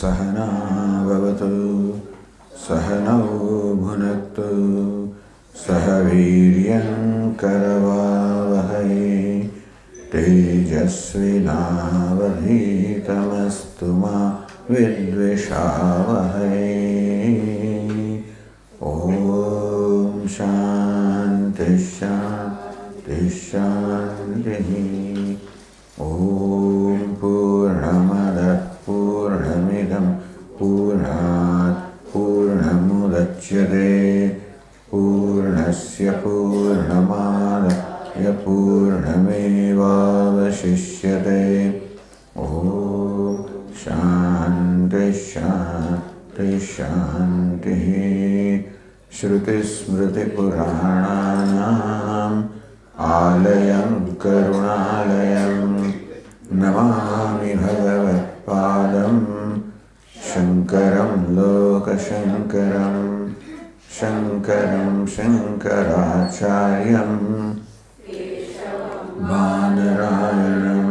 सहना भवतु सहनौ भुनक्तु सह वीर्यं करवावहै तेजस्विनावधीतमस्तु मा विद्विषावहै। ॐ शान्ति शान्ति शान्तिः। ॐ पूर्णमदः पूर्णमिदं पूर्णात् पूर्णमुदच्यते पूर्णस्य पूर्णमादाय पूर्णमेवावशिष्यते। ॐ शान्ति शान्ति शान्तिः। श्रुतिस्मृतिपुराणानाम् आलयं करुणालयं नमामि भगवत्पादं शङ्करं लोकशङ्करं शङ्करं शङ्कराचार्यं बादरायणं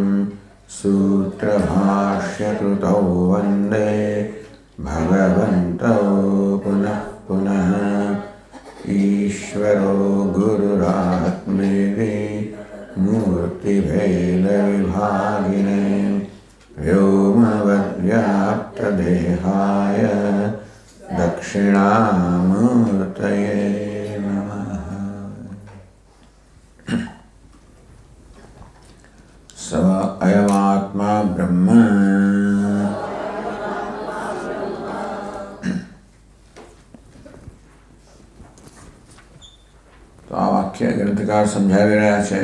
सूत्रभाष्यकृतौ वन्दे भगवन्तौ पुनः पुनः। ईश्वरो गुरुरात्मेति मूर्तिभेदविभागिने व्योमवद्व्याप्तदेहाय दक्षिणामूर्तये नमः। स अयमात्मा ब्रह्म तो आ वाक्य ग्रंथकार समझावी રહ્યા છે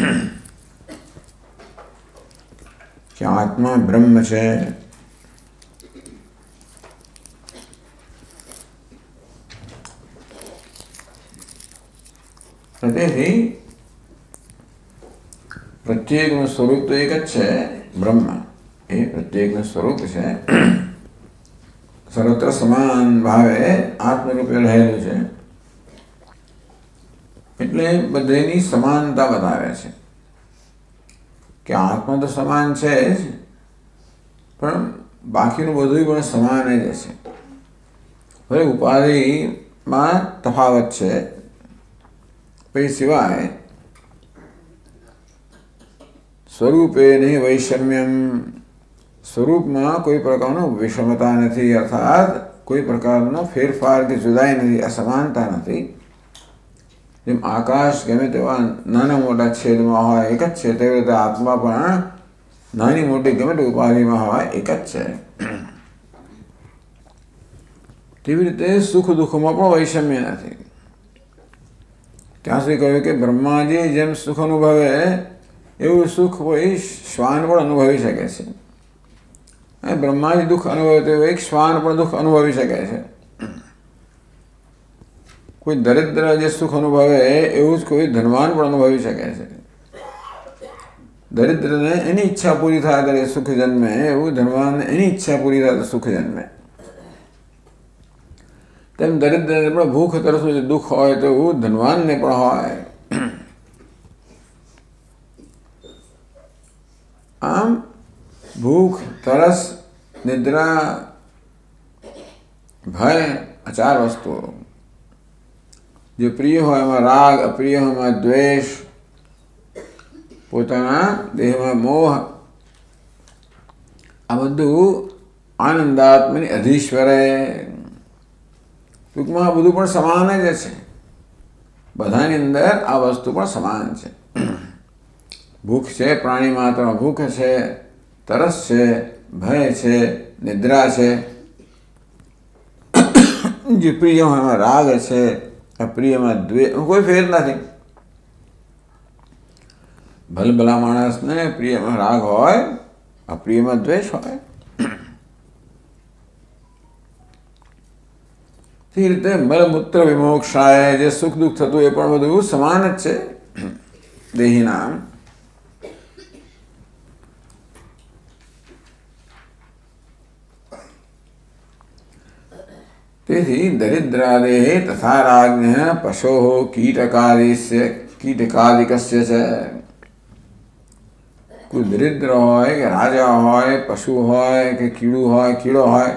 કે આત્મા બ્રહ્મ છે તેથી પ્રત્યેકનું સ્વરૂપ તો એક જ છે બ્રહ્મ એ પ્રત્યેકનું સ્વરૂપ છે સર્વત્ર સમાન ભાવે આત્મરૂપે રહેલું છે એટલે બધાની સમાનતા બતાવે છે કે આત્મા તો સમાન છે જ પણ બાકીનું બધું પણ સમાન જ છે ભલે ઉપાધિમાં તફાવત છે પછી સિવાય સ્વરૂપે નહીં વૈષમ્યમ સ્વરૂપમાં કોઈ પ્રકારનો વિષમતા નથી અર્થાત કોઈ પ્રકારનો ફેરફાર કે જુદાઈ નથી અસમાનતા નથી જેમ આકાશ ગમે તેવા નાના મોટા છેદમાં હોય એક જ છે તેવી રીતે આત્મા પણ નાની મોટી ગમે તે ઉપાધિમાં હોય એક જ છે તેવી રીતે સુખ દુઃખમાં પણ વૈષમ્ય નથી ત્યાં સુધી કહ્યું કે બ્રહ્માજી જેમ સુખ અનુભવે એવું સુખ કોઈ શ્વાન પણ અનુભવી શકે છે અને બ્રહ્માજી દુઃખ અનુભવે તેવું એક શ્વાન પણ દુઃખ અનુભવી શકે છે કોઈ દરિદ્ર જે સુખ અનુભવે એવું જ કોઈ ધનવાન પણ અનુભવી શકે છે દરિદ્રને એની ઈચ્છા પૂરી થાય ત્યારે સુખ જન્મે એવું ધનવાનને એની ઈચ્છા પૂરી થાય તો સુખ જન્મે તેમ દરિદ્રને પણ ભૂખ તરસનું જે દુઃખ હોય તો એવું ધનવાનને પણ હોય આમ ભૂખ તરસ નિદ્રા ભય આ ચાર વસ્તુઓ जो प्रिय हो एमां राग अप्रिय हो एमां द्वेष पोताना देह में मोह आ बधुं आनंदात्मनी अधीश्वरे टूंकमां आ बधुं पण समान ज छे बधानी अंदर आ वस्तु पण समान छे भूख छे प्राणी मात्र भूख छे तरस छे भय छे निद्रा छे जो प्रिय हो एमां राग छे अप्रिय में द्वेष कोई फेर नहीं भल भला मानस ने प्रिय में राग होय अप्रिय में द्वेष होय તે રીતે મલમૂત્ર વિમોક્ષાય જે સુખ દુઃખ થતું એ પણ બધું સમાન જ છે દેહીના તેથી દરિદ્રાદેः તથા રાજ્ઞः પશોः कीटकादिकस्य च કોઈ દરિદ્ર હોય કે રાજા હોય, પશુ હોય કે કીડો હોય,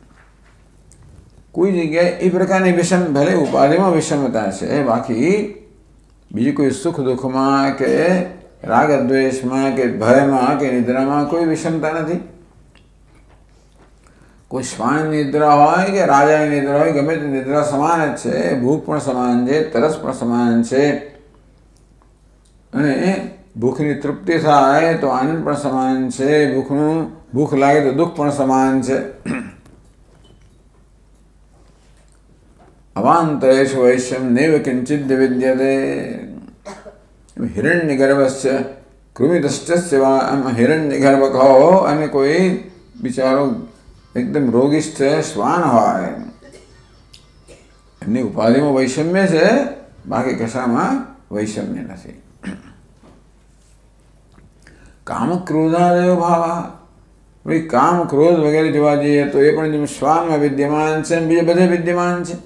કોઈ જગ્યાએ એ પ્રકારની ભલે ઉપાધિમાં વિષમતા છે, બાકી બીજી કોઈ સુખ દુઃખમાં કે રાગ દ્વેષમાં કે ભયમાં કે નિદ્રામાં કોઈ વિષમતા નથી. કોઈ શ્વાન નિદ્રા હોય કે રાજાની નિદ્રા હોય, ગમે તે નિદ્રા સમાન જ છે. ભૂખ પણ સમાન છે, તરસ પણ સમાન છે, અને ભૂખની તૃપ્તિ થાય તો આનંદ પણ સમાન છે, ભૂખ લાગે તો દુઃખ પણ સમાન છે. અવાંતરેષુ વૈશ્યમ નૈવ કિંચિદ વિદ્યતે. હિરણ્યગર્ભસ્ય કૃમિદશ્ચસ્ય વા હિરણ્યગર્ભ કહો અને કોઈ બિચારો એકદમ રોગિષ્ઠ શ્વાન હોય, એમની ઉપાધિમાં વૈષમ્ય છે, બાકી કશામાં વૈષમ્ય નથી. કામ ક્રોધાદયો ભાવ. ભાઈ કામ ક્રોધ વગેરે જોવા જઈએ તો એ પણ જેમ શ્વાનમાં વિદ્યમાન છે બીજે બધે વિદ્યમાન છે.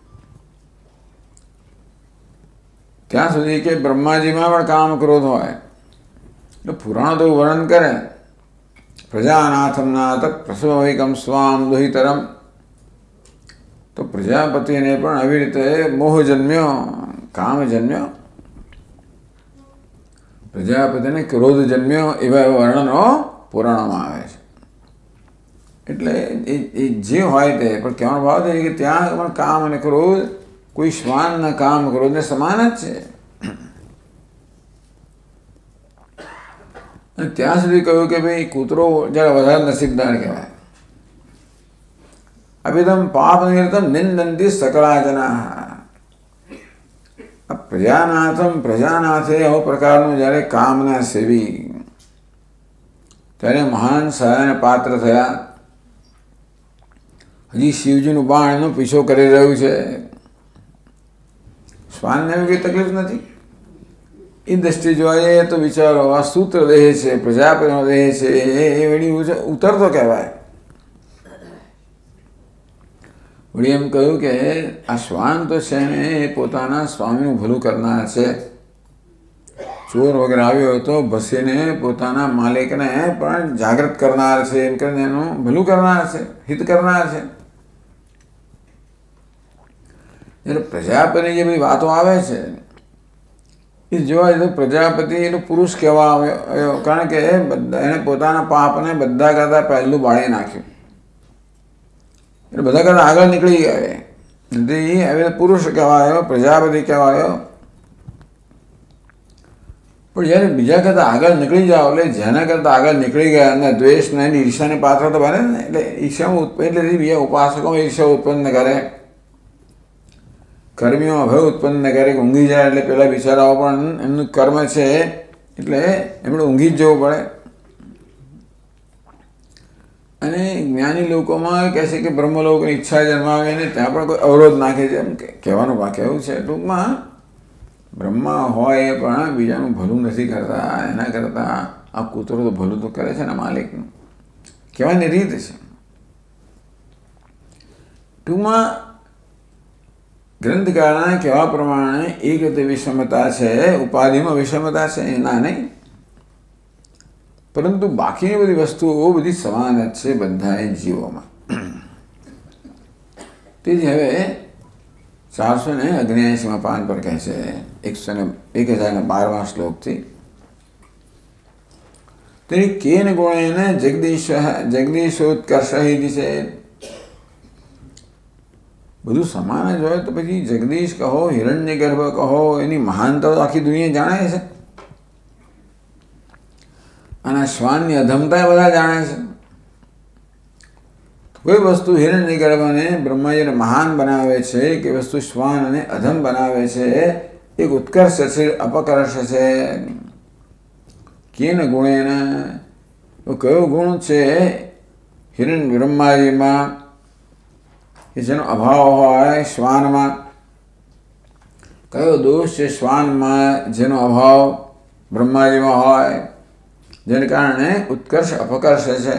ત્યાં સુધી કે બ્રહ્માજીમાં પણ કામ ક્રોધ હોય. એટલે પુરાણ તો વર્ણન કરે, પ્રજાનાથમ નાથ પ્રસવૈકમ સ્વામ દુહિતરમ. તો પ્રજાપતિને પણ આવી રીતે મોહ જન્મ્યો, કામ જન્મ્યો, પ્રજાપતિને ક્રોધ જન્મ્યો, એવા વર્ણનો પુરાણોમાં આવે છે. એટલે એ જે હોય તે પણ કહેવાનો ભાવ છે કે ત્યાં પણ કામ અને ક્રોધ કોઈ શ્વાનના કામ ક્રોધને સમાન જ છે. અને ત્યાં સુધી કહ્યું કે ભાઈ કૂતરો જરા વધારે નસીબદાર કહેવાય. અભિધમ પાપ નિરતમ નિંદંતી સકળા જના. પ્રજાનાથે આવો પ્રકારનું જ્યારે કામના સેવી, ત્યારે મહાન સહાયના પાત્ર થયા. હજી શિવજીનું બાણ એનો પીછો કરી રહ્યું છે. શ્વાનને એવી કંઈ તકલીફ નથી. એ દ્રષ્ટિ જોઈએ તો વિચારો આ સૂત્ર દેહ છે, પ્રજાપતિનો દેહ છે, એ વળી ઉતરતો કહેવાય. વળી એમ કહ્યું કે આ શ્વાન તો છે ને એ પોતાના સ્વામીનું ભલું કરનાર છે. ચોર વગેરે આવ્યો હતો ભસીને પોતાના માલિકને પણ જાગૃત કરનાર છે, એમ કરીને એનું ભલું કરનાર છે, હિત કરનાર છે. એટલે પ્રજાપતિની જે બધી વાતો આવે છે એ જોવા જઈએ તો પ્રજાપતિ એનો પુરુષ કહેવા આવ્યો, કારણ કે એને પોતાના પાપને બધા કરતાં પહેલું બાળી નાખ્યું. એટલે બધા કરતાં આગળ નીકળી ગયા. એ હવે પુરુષ કહેવાયો, પ્રજાપતિ કહેવાયો. પણ જ્યારે બીજા કરતાં આગળ નીકળી જાઓ, એટલે જેના કરતાં આગળ નીકળી ગયા અને દ્વેષને એની ઈર્ષાને પાત્ર તો બને ને. એટલે ઈર્ષામાં એટલે બીજા ઉપાસકોમાં ઈર્ષા ઉત્પન્ન કરે, કર્મીઓમાં ભય ઉત્પન્ન કરે કે ઊંઘી જાય એટલે પેલા બિચારાઓ પણ એમનું કર્મ છે એટલે એમણે ઊંઘી જ જવું પડે. અને જ્ઞાની લોકોમાં કહે છે કે બ્રહ્મલોકની ઈચ્છા જન્માવે ને ત્યાં પણ કોઈ અવરોધ નાખે છે, એમ કહેવાનું વાક્ય એવું છે. ટૂંકમાં બ્રહ્મા હોય એ પણ બીજાનું ભલું નથી કરતા, એના કરતાં આ કૂતરો તો ભલું તો કરે છે ને માલિકનું. કહેવાની રીત છે. ટૂંકમાં ગ્રંથકારના કહેવા પ્રમાણે એક રીતે વિષમતા છે, ઉપાધિમાં વિષમતા છે એના નહીં, પરંતુ બાકીની બધી વસ્તુઓ બધી સમાન જ છે બધા જીવોમાં. તેથી હવે 479 પાન પર કહે છે 1012 શ્લોકથી તેની કેન ગુણેન જગદીશોત્કર્ષ છે. બધું સમાન જ હોય તો પછી જગદીશ કહો, હિરણ્યગર્ભ કહો, એની મહાનતા તો આખી દુનિયા જાણે છે. અને શ્વાનની અધમતા બધા જાણે છે. કોઈ વસ્તુ હિરણ્યગર્ભને બ્રહ્માજીને મહાન બનાવે છે, કે વસ્તુ શ્વાનને અધમ બનાવે છે, એક ઉત્કર્ષ છે, અપકર્ષ છે. કેન ગુણેન, કયો ગુણ છે બ્રહ્માજીમાં કે જેનો અભાવ હોય શ્વાનમાં? કયો દોષ છે શ્વાનમાં જેનો અભાવ બ્રહ્માજીમાં હોય, જેને કારણે ઉત્કર્ષ અપકર્ષ છે?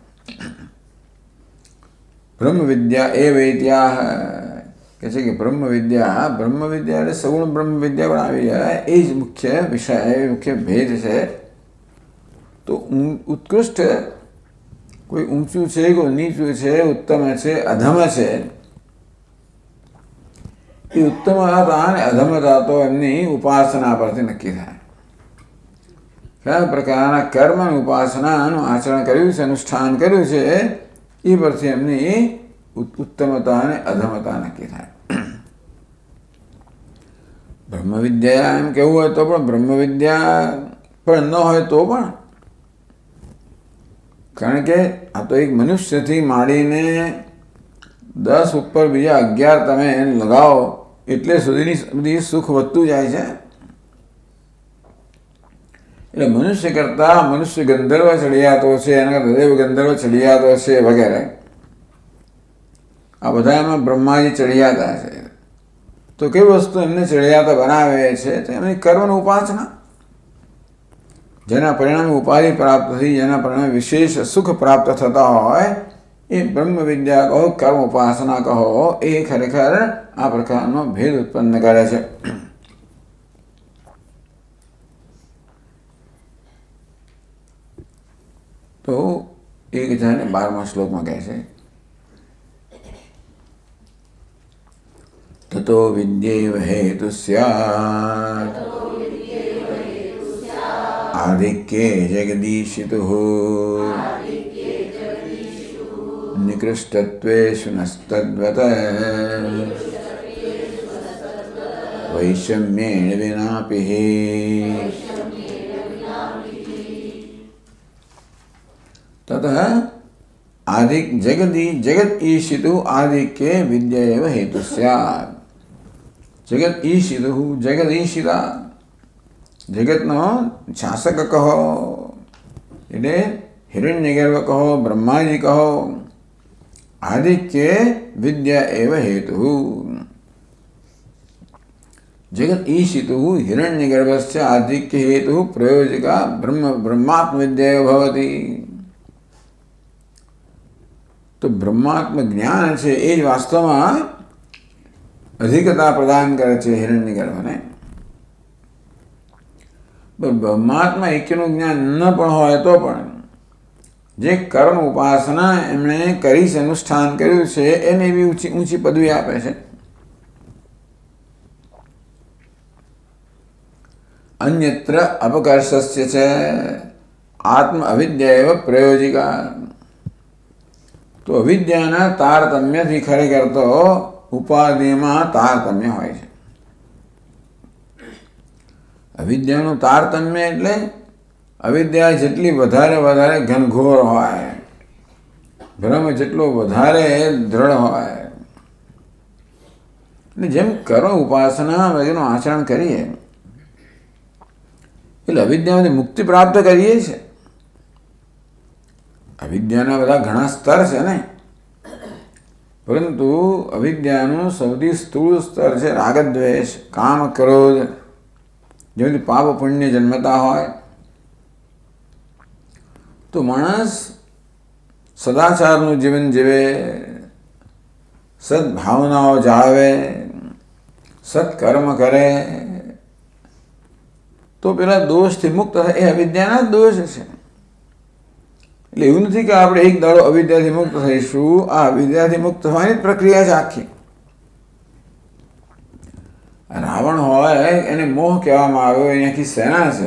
બ્રહ્મ વિદ્યા એ વૈદ્યા કહે છે કે બ્રહ્મ વિદ્યા એટલે સગુણ બ્રહ્મ વિદ્યા પણ આવી જાય. એ જ મુખ્ય વિષય, મુખ્ય ભેદ છે. તો ઉત્કૃષ્ટ કોઈ ઊંચું છે, કોઈ નીચું છે, ઉત્તમ છે, અધમ છે, એ ઉત્તમતા અને અધમતા તો એમની ઉપાસના પરથી નક્કી થાય. કયા પ્રકારના કર્મ અને ઉપાસનાનું આચરણ કર્યું છે, અનુષ્ઠાન કર્યું છે, એ પરથી એમની ઉત્તમતા અને અધમતા નક્કી થાય. બ્રહ્મવિદ્યા એમ કેવું હોય તો પણ બ્રહ્મવિદ્યા પણ ન હોય તો પણ, કારણ કે આ તો એક મનુષ્યથી માંડીને 10 ઉપર બીજા 11 તમે લગાવો એટલે સુધીની બધી સુખ વધતું જાય છે. એટલે મનુષ્ય કરતાં મનુષ્ય ગંધર્વ ચડિયાતો છે, એના કરતાં દેવ ગંધર્વ ચડિયાતો છે વગેરે, આ બધા એમાં બ્રહ્માજી ચડિયાતા છે. તો કઈ વસ્તુ એમને ચડિયાતા બનાવે છે? તો એમની કર્મની ઉપાસના, જેના પરિણામે ઉપાધિ પ્રાપ્ત થઈ, જેના પરિણામે વિશેષ સુખ પ્રાપ્ત થતા હોય, એ બ્રહ્મ વિદ્યા કહો, કર્મ ઉપાસના કહો, એ ખરેખર આ પ્રકારનો ભેદ ઉત્પન્ન કરે છે. તો 1012મા શ્લોકમાં કહે છે, તતો વિદ્યૈવ હેતુ સ્યાत् આધિક્યે જગદીશિતુઃ નિકૃષ્ટત્વેષુ નસ્તદ્વત વૈષમ્યેન વિનાપિ. તતઃ આધિક જગત ઈશિતુ આધિક્યે વિદ્યા એવ હેતુ સ્યાत्. જગત ઈશિતુ, જગત ઈશિતા, જગતનો શાસક કહો, એટલે હિરણ્યગર્ભ કહો, બ્રહ્માજી કહો, આધિક્યે વિદ્યા એવ હેતુ. જગત ઈશિતુ હિરણ્યગર્ભસ્ય આધિક્ય હેતુ પ્રયોજકા બ્રહ્માત્મ વિદ્યા ભવતી. તો બ્રહ્માત્મ જ્ઞાન છે એ જ વાસ્તવમાં અધિકતા પ્રદાન કરે છે હિરણ્યગર્ભને. બ્રહ્માત્મા એક્યનું જ્ઞાન ન પણ હોય તો પણ જે કર્મ ઉપાસના એમણે કરી છે, અનુષ્ઠાન કર્યું છે, એને એવી ઊંચી પદવી આપે છે. અન્યત્ર અપકર્ષસ્ય છે આત્મ અવિદ્યા એવ પ્રયોજિકા. તો અવિદ્યાના તારતમ્યથી ખરેખર તો ઉપાધિમાં તારતમ્ય હોય છે. અવિદ્યાનું તારતમ્ય એટલે અવિદ્યા જેટલી વધારે ઘનઘોર હોય, ભ્રમ જેટલો વધારે દ્રઢ હોય, અને જેમ કર્મ ઉપાસના વગેરેનું આચરણ કરીએ એટલે અવિદ્યામાંથી મુક્તિ પ્રાપ્ત કરીએ છીએ. અવિદ્યાના બધા ઘણા સ્તર છે ને, પરંતુ અવિદ્યાનું સૌથી સ્થૂળ સ્તર છે રાગદ્વેષ, કામ, ક્રોધ, જેમાંથી પાપ પુણ્ય જન્મતા હોય. તો માણસ સદાચારનું જીવન જીવે, સદભાવનાઓ જાળવે, સત્કર્મ કરે, તો પેલા દોષથી મુક્ત થાય. એ અવિદ્યાના જ દોષ છે. એટલે એવું નથી કે આપણે એક દાડો અવિદ્યાથી મુક્ત થઈશું. આ અવિદ્યાથી મુક્ત થવાની જ પ્રક્રિયા છે આખી. રાવણ હોય એને મોહ કહેવામાં આવ્યો, એની આખી સેના છે.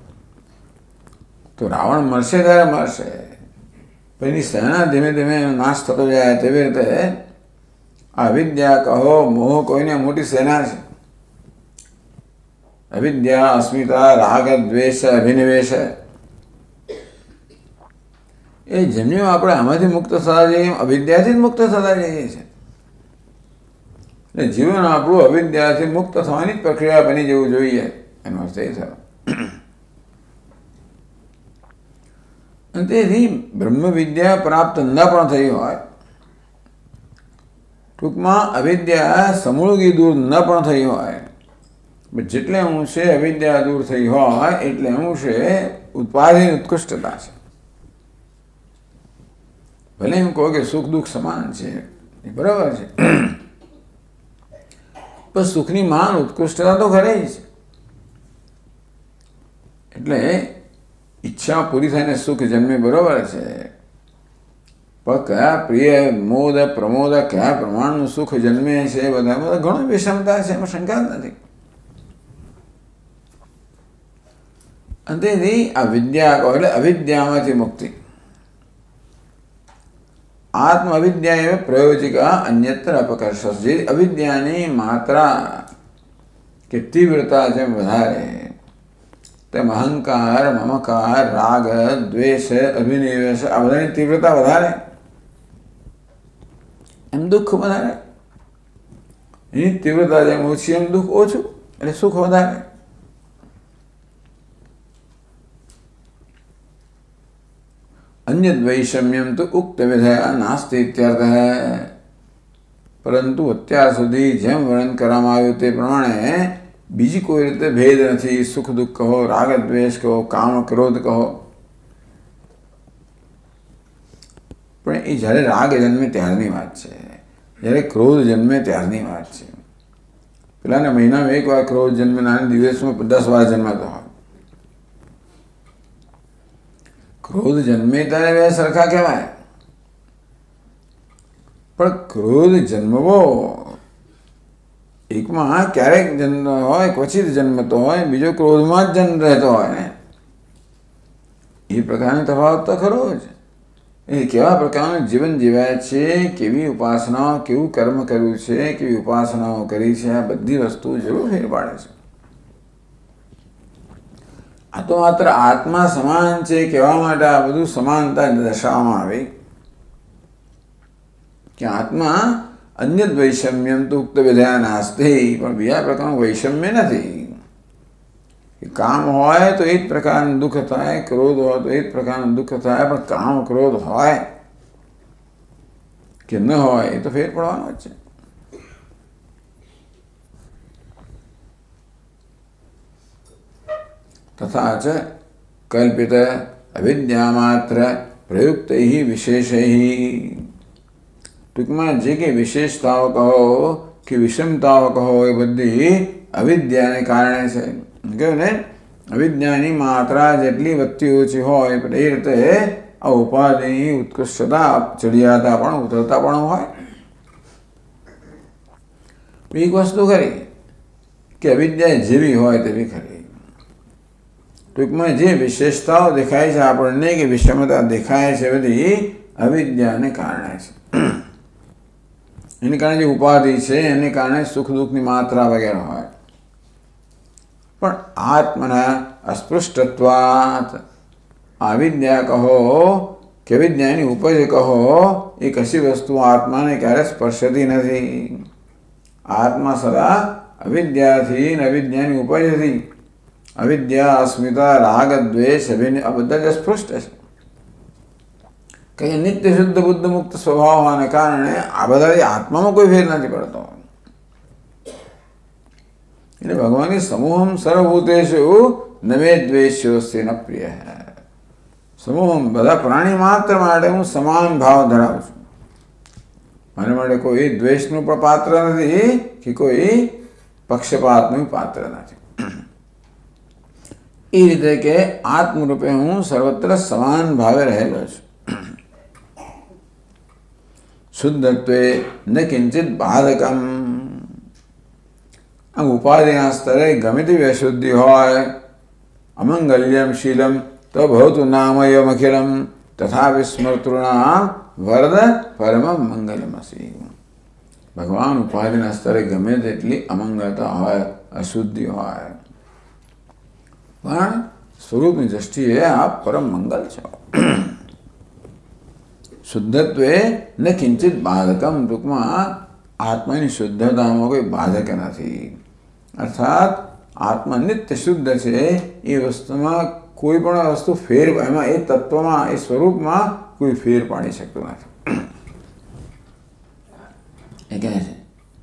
તો રાવણ મરશે ત્યારે મરશે, પણ એની સેના ધીમે ધીમે નાશ થતો જાય. તેવી રીતે આ અવિદ્યા કહો, મોહ કોઈને મોટી સેના છે. અવિદ્યા, અસ્મિતા, રાગ, દ્વેષ, અભિનિવેશ, એ જેમની આપણે આમાંથી મુક્ત થતા જઈએ અવિદ્યાથી જ મુક્ત થતા જઈએ છીએ. એટલે જીવન આપણું અવિદ્યાથી મુક્ત થવાની જ પ્રક્રિયા બની જવું જોઈએ, એનો અર્થ એ થયો. અને તેથી બ્રહ્મ વિદ્યા પ્રાપ્ત ન પણ થઈ હોય, ટૂંકમાં અવિદ્યા સમૂળગી દૂર ન પણ થઈ હોય, જેટલે અંશે અવિદ્યા દૂર થઈ હોય એટલે અંશે ઉપાધિની ઉત્કૃષ્ટતા છે. ભલે એમ કહો કે સુખ દુઃખ સમાન છે, એ બરાબર છે, પણ સુખની મહાન ઉત્કૃષ્ટતા તો ખરી જ. એટલે ઈચ્છા પૂરી થઈને સુખ જન્મે બરોબર છે, પણ કયા પ્રિય મોદ પ્રમોદ કયા પ્રમાણનું સુખ જન્મે છે બધા ઘણું વિષમતા છે, એમાં શંકા જ નથી. અંતેથી આ વિદ્યા કહો એટલે અવિદ્યામાંથી મુક્તિ. આત્મ અવિદ્યા એવ પ્રયોજિકા અન્યત્ર અપકર્ષ. જે અવિદ્યાની માત્રા કે તીવ્રતા જેમ વધારે તેમ અહંકાર મમકાર રાગ દ્વેષ અભિનિવેશ આ બધાની તીવ્રતા વધારે, એમ દુઃખ વધારે. એની તીવ્રતા જેમ ઓછી એમ દુઃખ ઓછું, એટલે સુખ વધારે. अन्यद वैषम्यम तो उक्त विधया नास्ति इत्यर्थ है. પરંતુ અત્યાર સુધી જેમ વર્ણન કરવામાં આવ્યું તે પ્રમાણે બીજી કોઈ રીતે ભેદ નથી. સુખ દુઃખ કહો, રાગ દ્વેષ કહો, કામ ક્રોધ કહો, પણ એ જ્યારે રાગ જન્મે ત્યારની વાત છે, જ્યારે ક્રોધ જન્મે ત્યારની વાત છે. પેલાના મહિનામાં એક વાર ક્રોધ જન્મે, નાના દિવસમાં 10 વાર જન્માતો હોય. ક્રોધ જન્મે ત્યારે બે સરખા કહેવાય, પણ ક્રોધ જન્મવો એકમાં ક્યારેક જન્મ હોય, ક્વચિત જન્મતો હોય, બીજો ક્રોધમાં જ જન્મ રહેતો હોય ને, એ પ્રકારનો તફાવત તો ખરો જ. એ કેવા પ્રકારનું જીવન જીવાય છે, કેવી ઉપાસનાઓ, કેવું કર્મ કર્યું છે, કેવી ઉપાસનાઓ કરી છે, આ બધી વસ્તુ જરૂર ફેર પાડે છે. આ તો માત્ર આત્મા સમાન છે કહેવા માટે આ બધું સમાનતા દર્શાવવામાં આવી કે આત્મા અન્ય વૈષમ્યમ તો ઉક્ત વિધયા નાસ્તિ. પણ બીજા પ્રકારનું વૈષમ્ય નથી. કામ હોય તો એ જ પ્રકારનું દુઃખ થાય, ક્રોધ હોય તો એ જ પ્રકારનું દુઃખ થાય, પણ કામ ક્રોધ હોય કે ન હોય એ તો ફેર પડવાનો જ છે. तथा च कल्पित अविद्या मात्र प्रयुक्त ही विशेष ही. टूंकમાં જે કે વિશેષતાઓ કહો કે વિષમતાઓ કહો એ બધી અવિદ્યાને કારણે છે. કહ્યું ને, અવિદ્યાની માત્રા જેટલી વધતી ઓછી હોય પણ એ રીતે આ ઉપાધિની ઉત્કૃષ્ટતા, ચડિયાતા પણ ઉતરતા પણ હોય. એક વસ્તુ ખરી કે અવિદ્યા જેવી હોય તેવી ખરી. ટૂંકમાં જે વિશેષતાઓ દેખાય છે આપણને કે વિષમતા દેખાય છે બધી અવિદ્યાને કારણે છે. એને કારણે જે ઉપાધિ છે એને કારણે સુખ દુઃખની માત્રા વગેરે હોય. પણ આત્મના અસ્પૃષ્ટત્વાત અવિદ્યા કહો કે અવિદ્યાની ઉપજ કહો એ કશી વસ્તુ આત્માને ક્યારે સ્પર્શતી નથી. આત્મા સદા અવિદ્યાથી ને અવિદ્યાની ઉપજથી, અવિદ્યા અસ્મિતા રાગ દ્વેષ અભિનય આ બધા જ સ્પષ્ટ છે. કઈ નિત્ય શુદ્ધ બુદ્ધ મુક્ત સ્વભાવ હોવાને કારણે આ બધા આત્મામાં કોઈ ફેર નથી પડતો. એટલે ભગવાનની સમૂહમ સર્વભૂતેષુ નમે દ્વેષ્યોસ્તિ ન પ્રિય. સમૂહમ બધા પ્રાણી માત્ર માટે હું સમાન ભાવ ધરાવું છું. મારા માટે કોઈ દ્વેષનું પણ પાત્ર નથી કે કોઈ પક્ષપાતનું પાત્ર નથી. એ રીતે કે આત્મરૂપે હું સર્વત્ર સમાન ભાવે રહેલો છું. શુદ્ધત્વે ન કિંચિત બાધકમ. આમ ઉપાધિના સ્તરે ગમે તેવી અશુદ્ધિ હોય, અમંગલ્યમ શીલમ તો ભવતુ નામયમ અખિલમ તથા વિસ્મૃતૃણામ વરદ પરમ મંગલમસી. ભગવાન ઉપાધિના સ્તરે ગમે તેટલી અમંગળતા હોય, અશુદ્ધિ હોય, પણ સ્વરૂપની દ્રષ્ટિએ આ પરમ મંગલ છે. શુદ્ધત્વે ન કિંચિત બાધકમ. ટૂંકમાં આત્માની શુદ્ધતામાં કોઈ બાધક નથી. અર્થાત આત્મા નિત્ય શુદ્ધ છે. એ વસ્તુમાં કોઈ પણ વસ્તુ ફેર, એમાં એ તત્વમાં, એ સ્વરૂપમાં કોઈ ફેર પાડી શકતું નથી. એ કહે છે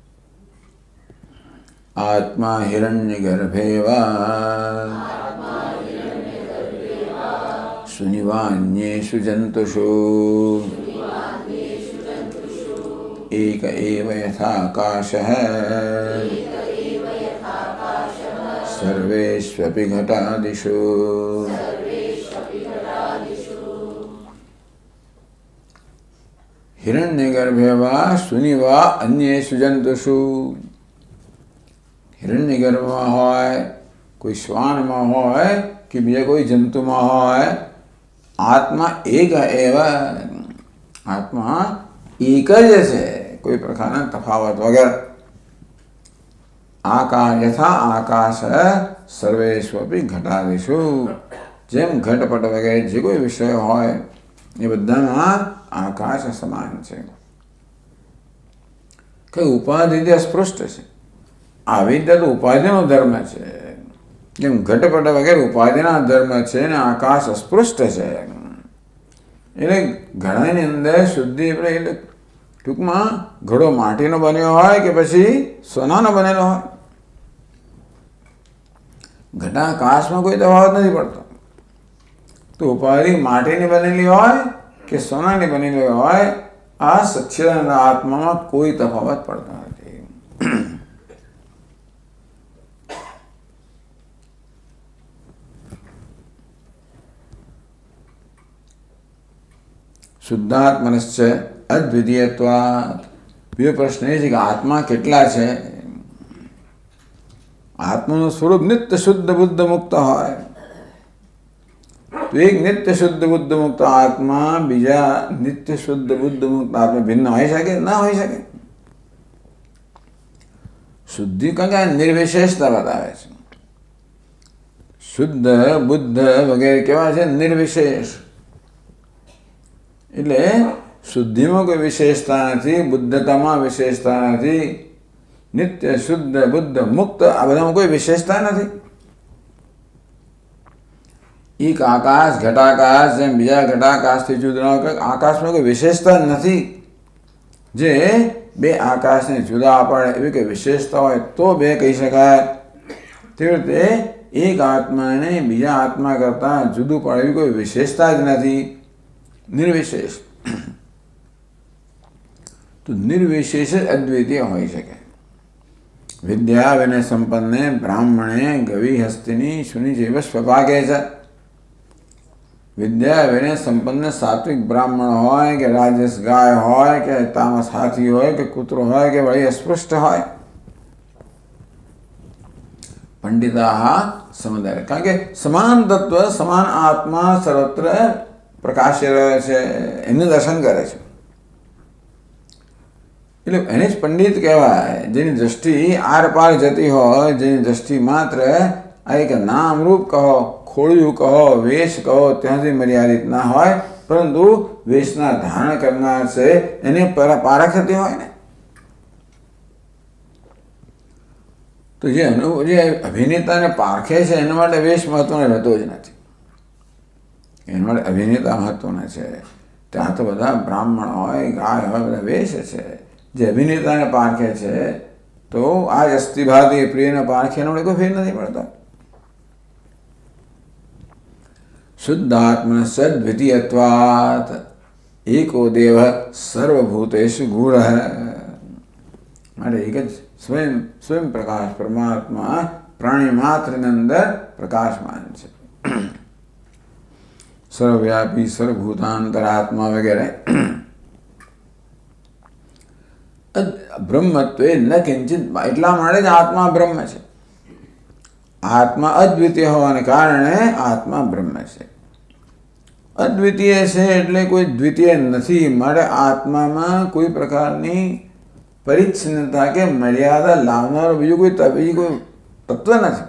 આત્મા હિરણ્ય ગર્ભેવા સુનિવાન્યેષુ જંતુષુ એક એવ યથાકાશઃ સર્વેષ્વપિ ઘટાદિષુ हिरण्यगर्भे वा शुनि वा अन्येषु जंतुषु। हिरण्यगर्भમાં હોય, કોઈ શ્વાનમાં હોય કે બીજા કોઈ જંતુમાં હોય, આત્મા એક એવ, આત્મા એક જ છે, કોઈ પ્રકારના તફાવત વગર। આકાશ યથા આકાશ સર્વેષ્વપી ઘટાદિષુ, જેમ ઘટપટ વગેરે જે કોઈ વિષય હોય એ બધામાં આકાશ સમાન છે। કઈ ઉપાધિથી અસ્પૃષ્ટ છે, આવિદ્યા તો ઉપાધિનો ધર્મ છે, જેમ ઘટપટ વગેરે ઉપાધિના ધર્મ છે ને આકાશ અસ્પૃષ્ટ છે। એટલે ઘડાની અંદર શુદ્ધિ એટલે ટૂંકમાં ઘડો માટીનો બન્યો હોય કે પછી સોનાનો બનેલો હોય, ઘટાકાશમાં કોઈ તફાવત નથી પડતો। તો ઉપાધિ માટીની બનેલી હોય કે સોનાની બનેલી હોય, આ સચ્ચિદાનંદ આત્મામાં કોઈ તફાવત પડતો નથી। શુદ્ધાત્મનશ્ચ અદ્વિતીયત્વાत्। બીજો પ્રશ્ન એ છે કે આત્મા કેટલા છે? આત્માનું સ્વરૂપ નિત્ય શુદ્ધ બુદ્ધ મુક્ત હોય તો એક નિત્ય શુદ્ધ બુદ્ધ મુક્ત આત્મા બીજા નિત્ય શુદ્ધ બુદ્ધ મુક્ત આત્મા ભિન્ન હોઈ શકે? ના હોઈ શકે। શુદ્ધિ કારણ નિર્વિશેષતા બતાવે છે। શુદ્ધ બુદ્ધ વગેરે કેવા છે? નિર્વિશેષ। એટલે શુદ્ધિમાં કોઈ વિશેષતા નથી, બુદ્ધતામાં વિશેષતા નથી, નિત્ય શુદ્ધ બુદ્ધ મુક્ત આ બધામાં કોઈ વિશેષતા નથી। એક આકાશ ઘટાકાશ જેમ બીજા ઘટાકાશથી જુદા આકાશમાં કોઈ વિશેષતા નથી। જે બે આકાશને જુદા પડે એવી કોઈ વિશેષતા હોય તો બે કહી શકાય। તેવી રીતે એક આત્માને બીજા આત્મા કરતાં જુદું પડે એવી કોઈ વિશેષતા જ નથી, નિર્વિશેષ। તો નિર્વિશેષ અદ્વિતીય હોઈ શકે। વિદ્યા વિનય સંપન્ને બ્રાહ્મણે ગવી હસ્તિની શુનિ જેવ સ્વભાગે છે। વિદ્યા વિનય સંપન્ન સાત્વિક બ્રાહ્મણ હોય કે રાજસ ગાય હોય કે તામસ હાથી હોય કે કૂતરો હોય કે વળી અસ્પૃષ્ટ હોય, પંડિતા સમુદાય, કારણ કે સમાન તત્વ સમાન આત્મા સર્વત્ર પ્રકાશી રહ્યો છે, એનું દર્શન કરે છે। એટલે એને જ પંડિત કહેવાય, જેની દ્રષ્ટિ આર પાર જતી હોય, જેની દ્રષ્ટિ માત્ર આ એક નામરૂપ કહો, ખોળિયું કહો, વેશ કહો ત્યાંથી મર્યાદિત ના હોય, પરંતુ વેશના ધારણ કરનાર છે એને પારખ થતી હોય ને। તો જે અભિનેતાને પારખે છે એના માટે વેશ મહત્વનો રહેતો જ નથી, એના માટે અભિનેતા મહત્વના છે। ત્યાં તો બધા બ્રાહ્મણ હોય, ગાય હોય, બધા વેશ છે। જે અભિનેતાને પારખે છે તો આ જ અસ્થિભાતી પ્રિયને પારખે એનો કોઈ ફેર નથી પડતો। શુદ્ધાત્મન સદ્વિતીયત્વાत् એકો દેવ સર્વભૂતેષુ ગૂઢ। માટે એક જ સ્વયં પ્રકાશ પરમાત્મા પ્રાણી માત્રની અંદર પ્રકાશમાન છે। સર્વવ્યાપી સર્વભૂતાંતરાત્મા વગેરે। બ્રહ્મત્વે ન કિંચિત, એટલા માટે જ આત્મા બ્રહ્મ છે। આત્મા અદ્વિતીય હોવાને કારણે આત્મા બ્રહ્મ છે। અદ્વિતીય છે એટલે કોઈ દ્વિતીય નથી, માટે આત્મામાં કોઈ પ્રકારની પરિચ્છિન્નતા કે મર્યાદા લાવનારો બીજું કોઈ તત્વ નથી।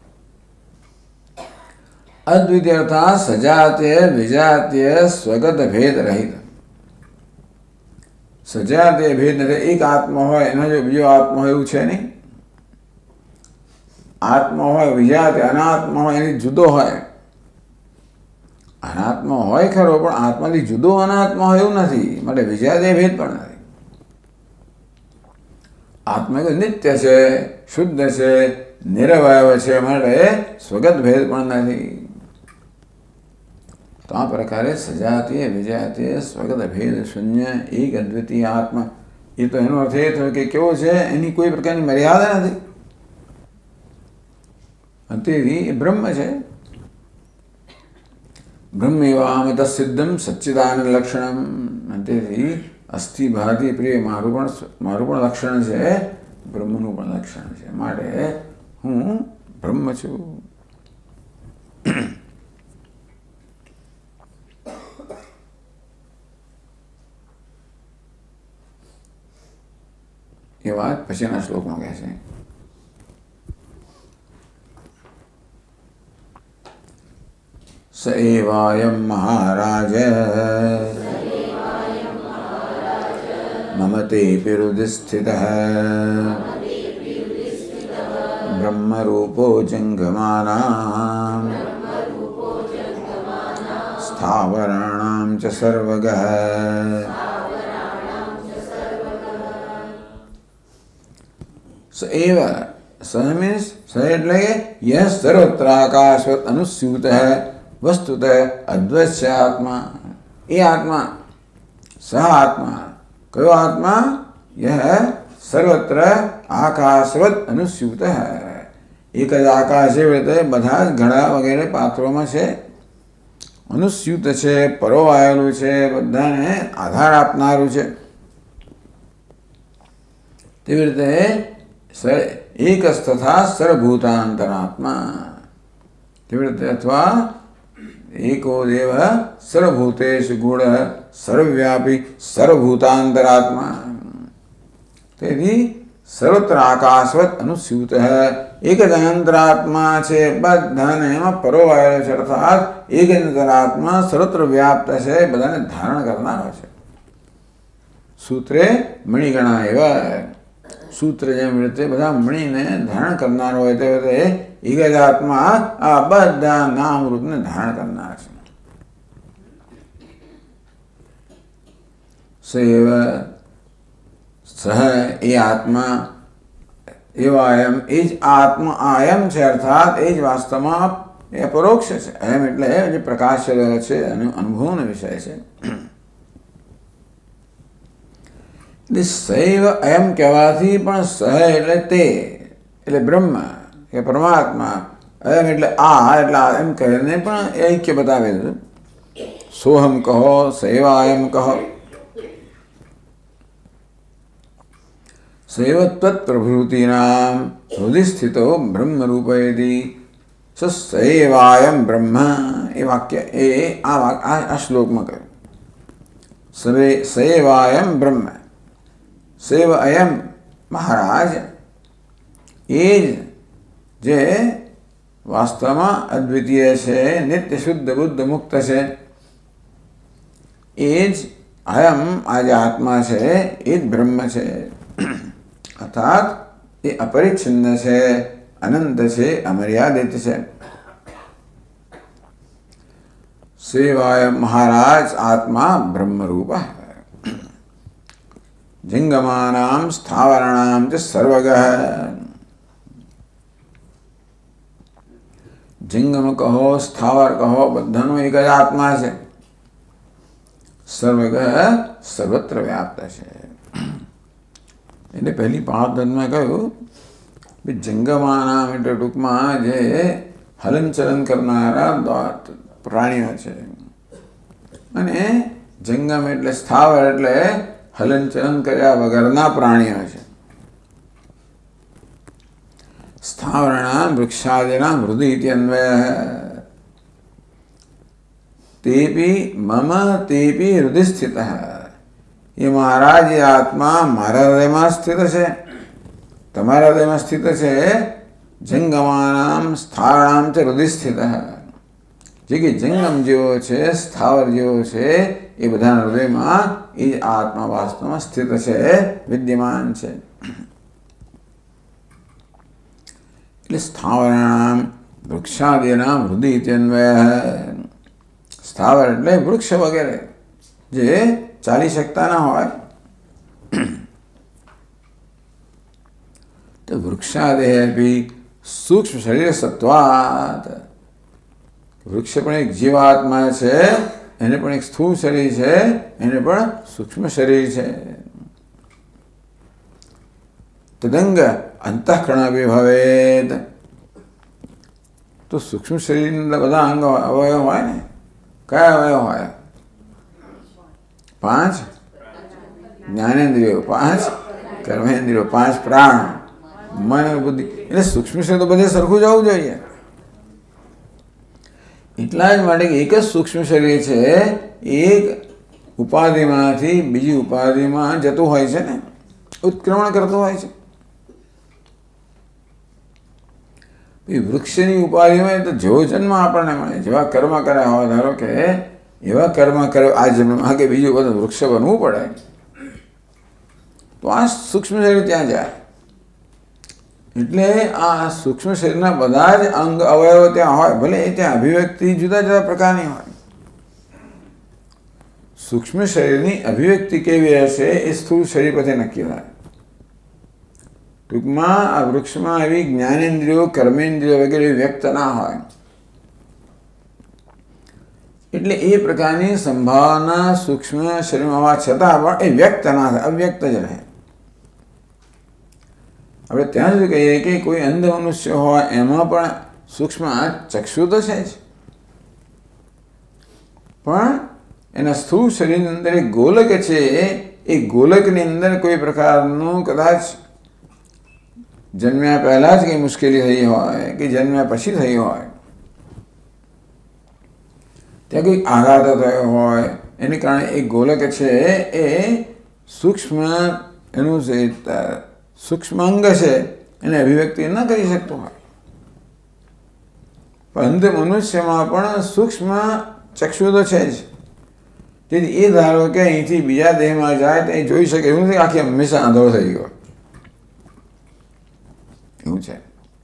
અદ્વિતીય અર્થાત સજાતીય વિજાતીય સ્વગત ભેદ રહિત। સજાતીય ભેદ નથી, એક આત્મા હોય એના જો બીજો આત્મા હોય એવું છે નહીં। આત્મા હોય વિજાતીય, અનાત્મા હોય એની જુદો હોય। અનાત્મા હોય ખરો પણ આત્માથી જુદો અનાત્મા હોય એવું નથી, માટે વિજાતીય ભેદ પણ નથી। આત્મા કોઈ નિત્ય છે, શુદ્ધ છે, નિરવયવ છે, માટે સ્વગત ભેદ પણ નથી। તો આ પ્રકારે સજાતીય વિજાતીય સ્વગત ભેદ શૂન્ય એક અદ્વિતીય આત્મા, એ તો એનો અર્થ એ થયો કે કેવો છે, એની કોઈ પ્રકારની મર્યાદા નથી, તેથી એ બ્રહ્મ છે। બ્રહ્મેવામૃત સિદ્ધમ સચ્ચિદાનંદ લક્ષણમ, તેથી અસ્થિ ભાતિ પ્રિય મારું પણ લક્ષણ છે, બ્રહ્મનું પણ લક્ષણ છે, માટે હું બ્રહ્મ છું. એ વાત પછીના શ્લોકમાં કહે છે. સ એવાયમ મહારાજ મમ તેપી હૃદિ સ્થિતઃ બ્રહ્મરૂપો જંગમાનાં સ્થાવરાણાં ચ સર્વગઃ. સ એવ, સ મીન્સ સ એટલે કે યહ સર્વત્ર આકાશવત અનુસ્યુત વસ્તુત અદ્વૈત આત્મા. એ આત્મા, સહ આત્મા, કયો આત્મા? યહ સર્વત્ર આકાશવત અનુસ્યુત. એક જ આકાશ એવી રીતે બધા જ ઘડા વગેરે પાત્રોમાં છે, અનુસ્યુત છે, પરોવાયેલું છે, બધાને આધાર આપનારું છે. તેવી રીતે એકસ્તથા સર્વભૂતાંતરાત્મા. તેવી રીતે અથવા એકો દેવ સર્વભૂતેષુ ગુણ સર્વવ્યાપી સર્વભૂતાંતરાત્મા. તેથી સર્વત્ર આકાશવત અનુસ્યુત. એક જ અંતરાત્મા છે, બધાને એમાં પરોવાયેલો છે, અર્થાત એક અંતરાત્મા સર્વત્ર વ્યાપ્ત છે, બધાને ધારણ કરનારો છે. સૂત્રે મણિગણા એવા, સૂત્ર જેમ રીતે બધા મણીને ધારણ કરનારો હોય તે રીતે એક જ આત્મા આ બધા નામ રૂપને ધારણ કરનાર છે. સૈવ સહ એ આત્મા એવા એમ, એ જ આત્મા આયમ છે, અર્થાત એ જ વાસ્તવમાં એ પરોક્ષ છે. એમ એટલે જે પ્રકાશ છે અને અનુભવનો વિષય છે. સૈવ એમ કહેવાથી પણ સહ એટલે તે, એટલે બ્રહ્મ કે પરમાત્મા, એમ એટલે આ એટલે એમ કહીને પણ ઐક્ય બતાવે છે. સોહમ કહો, સૈવાયમ કહો. સૈવત્વત પ્રભૃતિનામ હૃદિ સ્થિતો બ્રહ્મરૂપયતિ સૈવાયમ બ્રહ્મ. એ વાક્ય આ શ્લોકમાં કહ્યું. સૈવાયમ બ્રહ્મ, સૈવ અયમ મહારાજ, એ જ જે વાસ્તવમાં અદ્વિતીય છે, નિત્ય શુદ્ધ બુદ્ધ મુક્ત છે, એ જ અયમ આ જે આત્મા છે એ જ બ્રહ્મ છે. અર્થાત એ અપરિચ્છિન્ન છે, અનંત છે, અમર્યાદિત છે. સેવાય મહારાજ આત્મા બ્રહ્મરૂપ જંગમાનામ સ્થાવરાણામ ચ સર્વગઃ. જંગમ કહો, સ્થાવર કહો, બધાનો એક જ આત્મા છે. સર્વગઃ સર્વત્ર વ્યાપ્ત છે. એટલે પહેલી પાંચમાં કહ્યું કે જંગમાનામ એટલે ટૂંકમાં જે હલનચલન કરનારા પ્રાણીઓ છે, અને જંગમ એટલે સ્થાવર એટલે હલનચલન કર્યા વગરના પ્રાણીઓ છે. સ્થાવરણામ વૃક્ષાદિનામ હૃદિ ઇત્યન્વય. તેપી મમ તેપી હૃદિ સ્થિત. એ મહારાજ એ આત્મા મારા હૃદયમાં સ્થિત છે, તમારા હૃદયમાં સ્થિત છે. જંગમાનામ સ્થાવરણામ ચ હૃદિ સ્થિત. જે કે જંગમ જેવો છે, સ્થાવર જેવો છે, એ બધાના હૃદયમાં એ આત્મા વાસ્તવમાં સ્થિત છે, વિદ્યમાન છે. એટલે સ્થાવરાણામ વૃક્ષાદિનામ હૃદિ ઇત્યન્વય. સ્થાવર એટલે વૃક્ષ વગેરે જે ચાલી શકતા ના હોય, તો વૃક્ષાદેહ સૂક્ષ્મ શરીર સત્વાત. વૃક્ષ પણ એક જીવાત્મા છે, એને પણ એક સ્થૂળ શરીર છે, એને પણ સૂક્ષ્મ શરીર છે. તદંગ અંતઃકરણ વિભવેદ. તો સૂક્ષ્મ શરીરના બધા અંગ અવયવ હોય ને, કયા અવયવ હોય? 5 જ્ઞાનેન્દ્રિયો 5, કર્મેન્દ્રિયો 5, પ્રાણ, મન અને બુદ્ધિ. એટલે સૂક્ષ્મ શરીર તો બધે સરખું જ આવવું જોઈએ. એટલા જ માટે એક જ સૂક્ષ્મ શરીર છે, એક ઉપાધિમાંથી બીજી ઉપાધિમાં જતું હોય છે ને, ઉત્ક્રમણ કરતું હોય છે. વૃક્ષની ઉપાધિ હોય તો જેવો જન્મ આપણને મળે, જેવા કર્મ કર્યા હોય, ધારો કે એવા કર્મ કરે આ જન્મમાં કે બીજું બધું વૃક્ષ બનવું પડે, તો આ સૂક્ષ્મ શરીર ત્યાં જાય. એટલે આ સૂક્ષ્મ શરીરના બધા જ અંગ અવયવો ત્યાં હોય, ભલે એ ત્યાં અભિવ્યક્તિ જુદા જુદા પ્રકારની હોય. સૂક્ષ્મ શરીરની અભિવ્યક્તિ કેવી હશે એ સ્થૂળ શરીર પરથી નક્કી થાય. ટૂંકમાં આ વૃક્ષમાં એવી જ્ઞાનેન્દ્રિયો, કર્મેન્દ્રિયો વગેરે વ્યક્ત ના હોય, એટલે એ પ્રકારની સંભાવના સૂક્ષ્મ શરીરમાં હોવા છતાં પણ એ વ્યક્ત ના થાય, અવ્યક્ત જ રહે. આપણે ત્યાં સુધી કહીએ કે કોઈ અંધ મનુષ્ય હોય એમાં પણ સૂક્ષ્મ ચક્ષુ તો છે જ, પણ એના સ્થૂળ શરીરની અંદર એક ગોલક છે, એ ગોલકની અંદર કોઈ પ્રકારનું કદાચ જન્મ્યા પહેલાં જ કંઈ મુશ્કેલી થઈ હોય કે જન્મ્યા પછી થઈ હોય, ત્યાં કોઈ આઘાત થયો હોય, એને કારણે એ ગોલક છે એ સૂક્ષ્મ એનું જે સૂક્ષ્મ અંગ છે એને અભિવ્યક્તિ ન કરી શકતો હોય. પણ અંધ મનુષ્યમાં પણ સૂક્ષ્મ ચક્ષુ તો છે જ. તેથી એ ધારો કે અહીંથી બીજા દેહમાં જાય તો એ જોઈ શકે એવું નથી આખી હંમેશા આંધળો થઈ ગયો, એવું છે.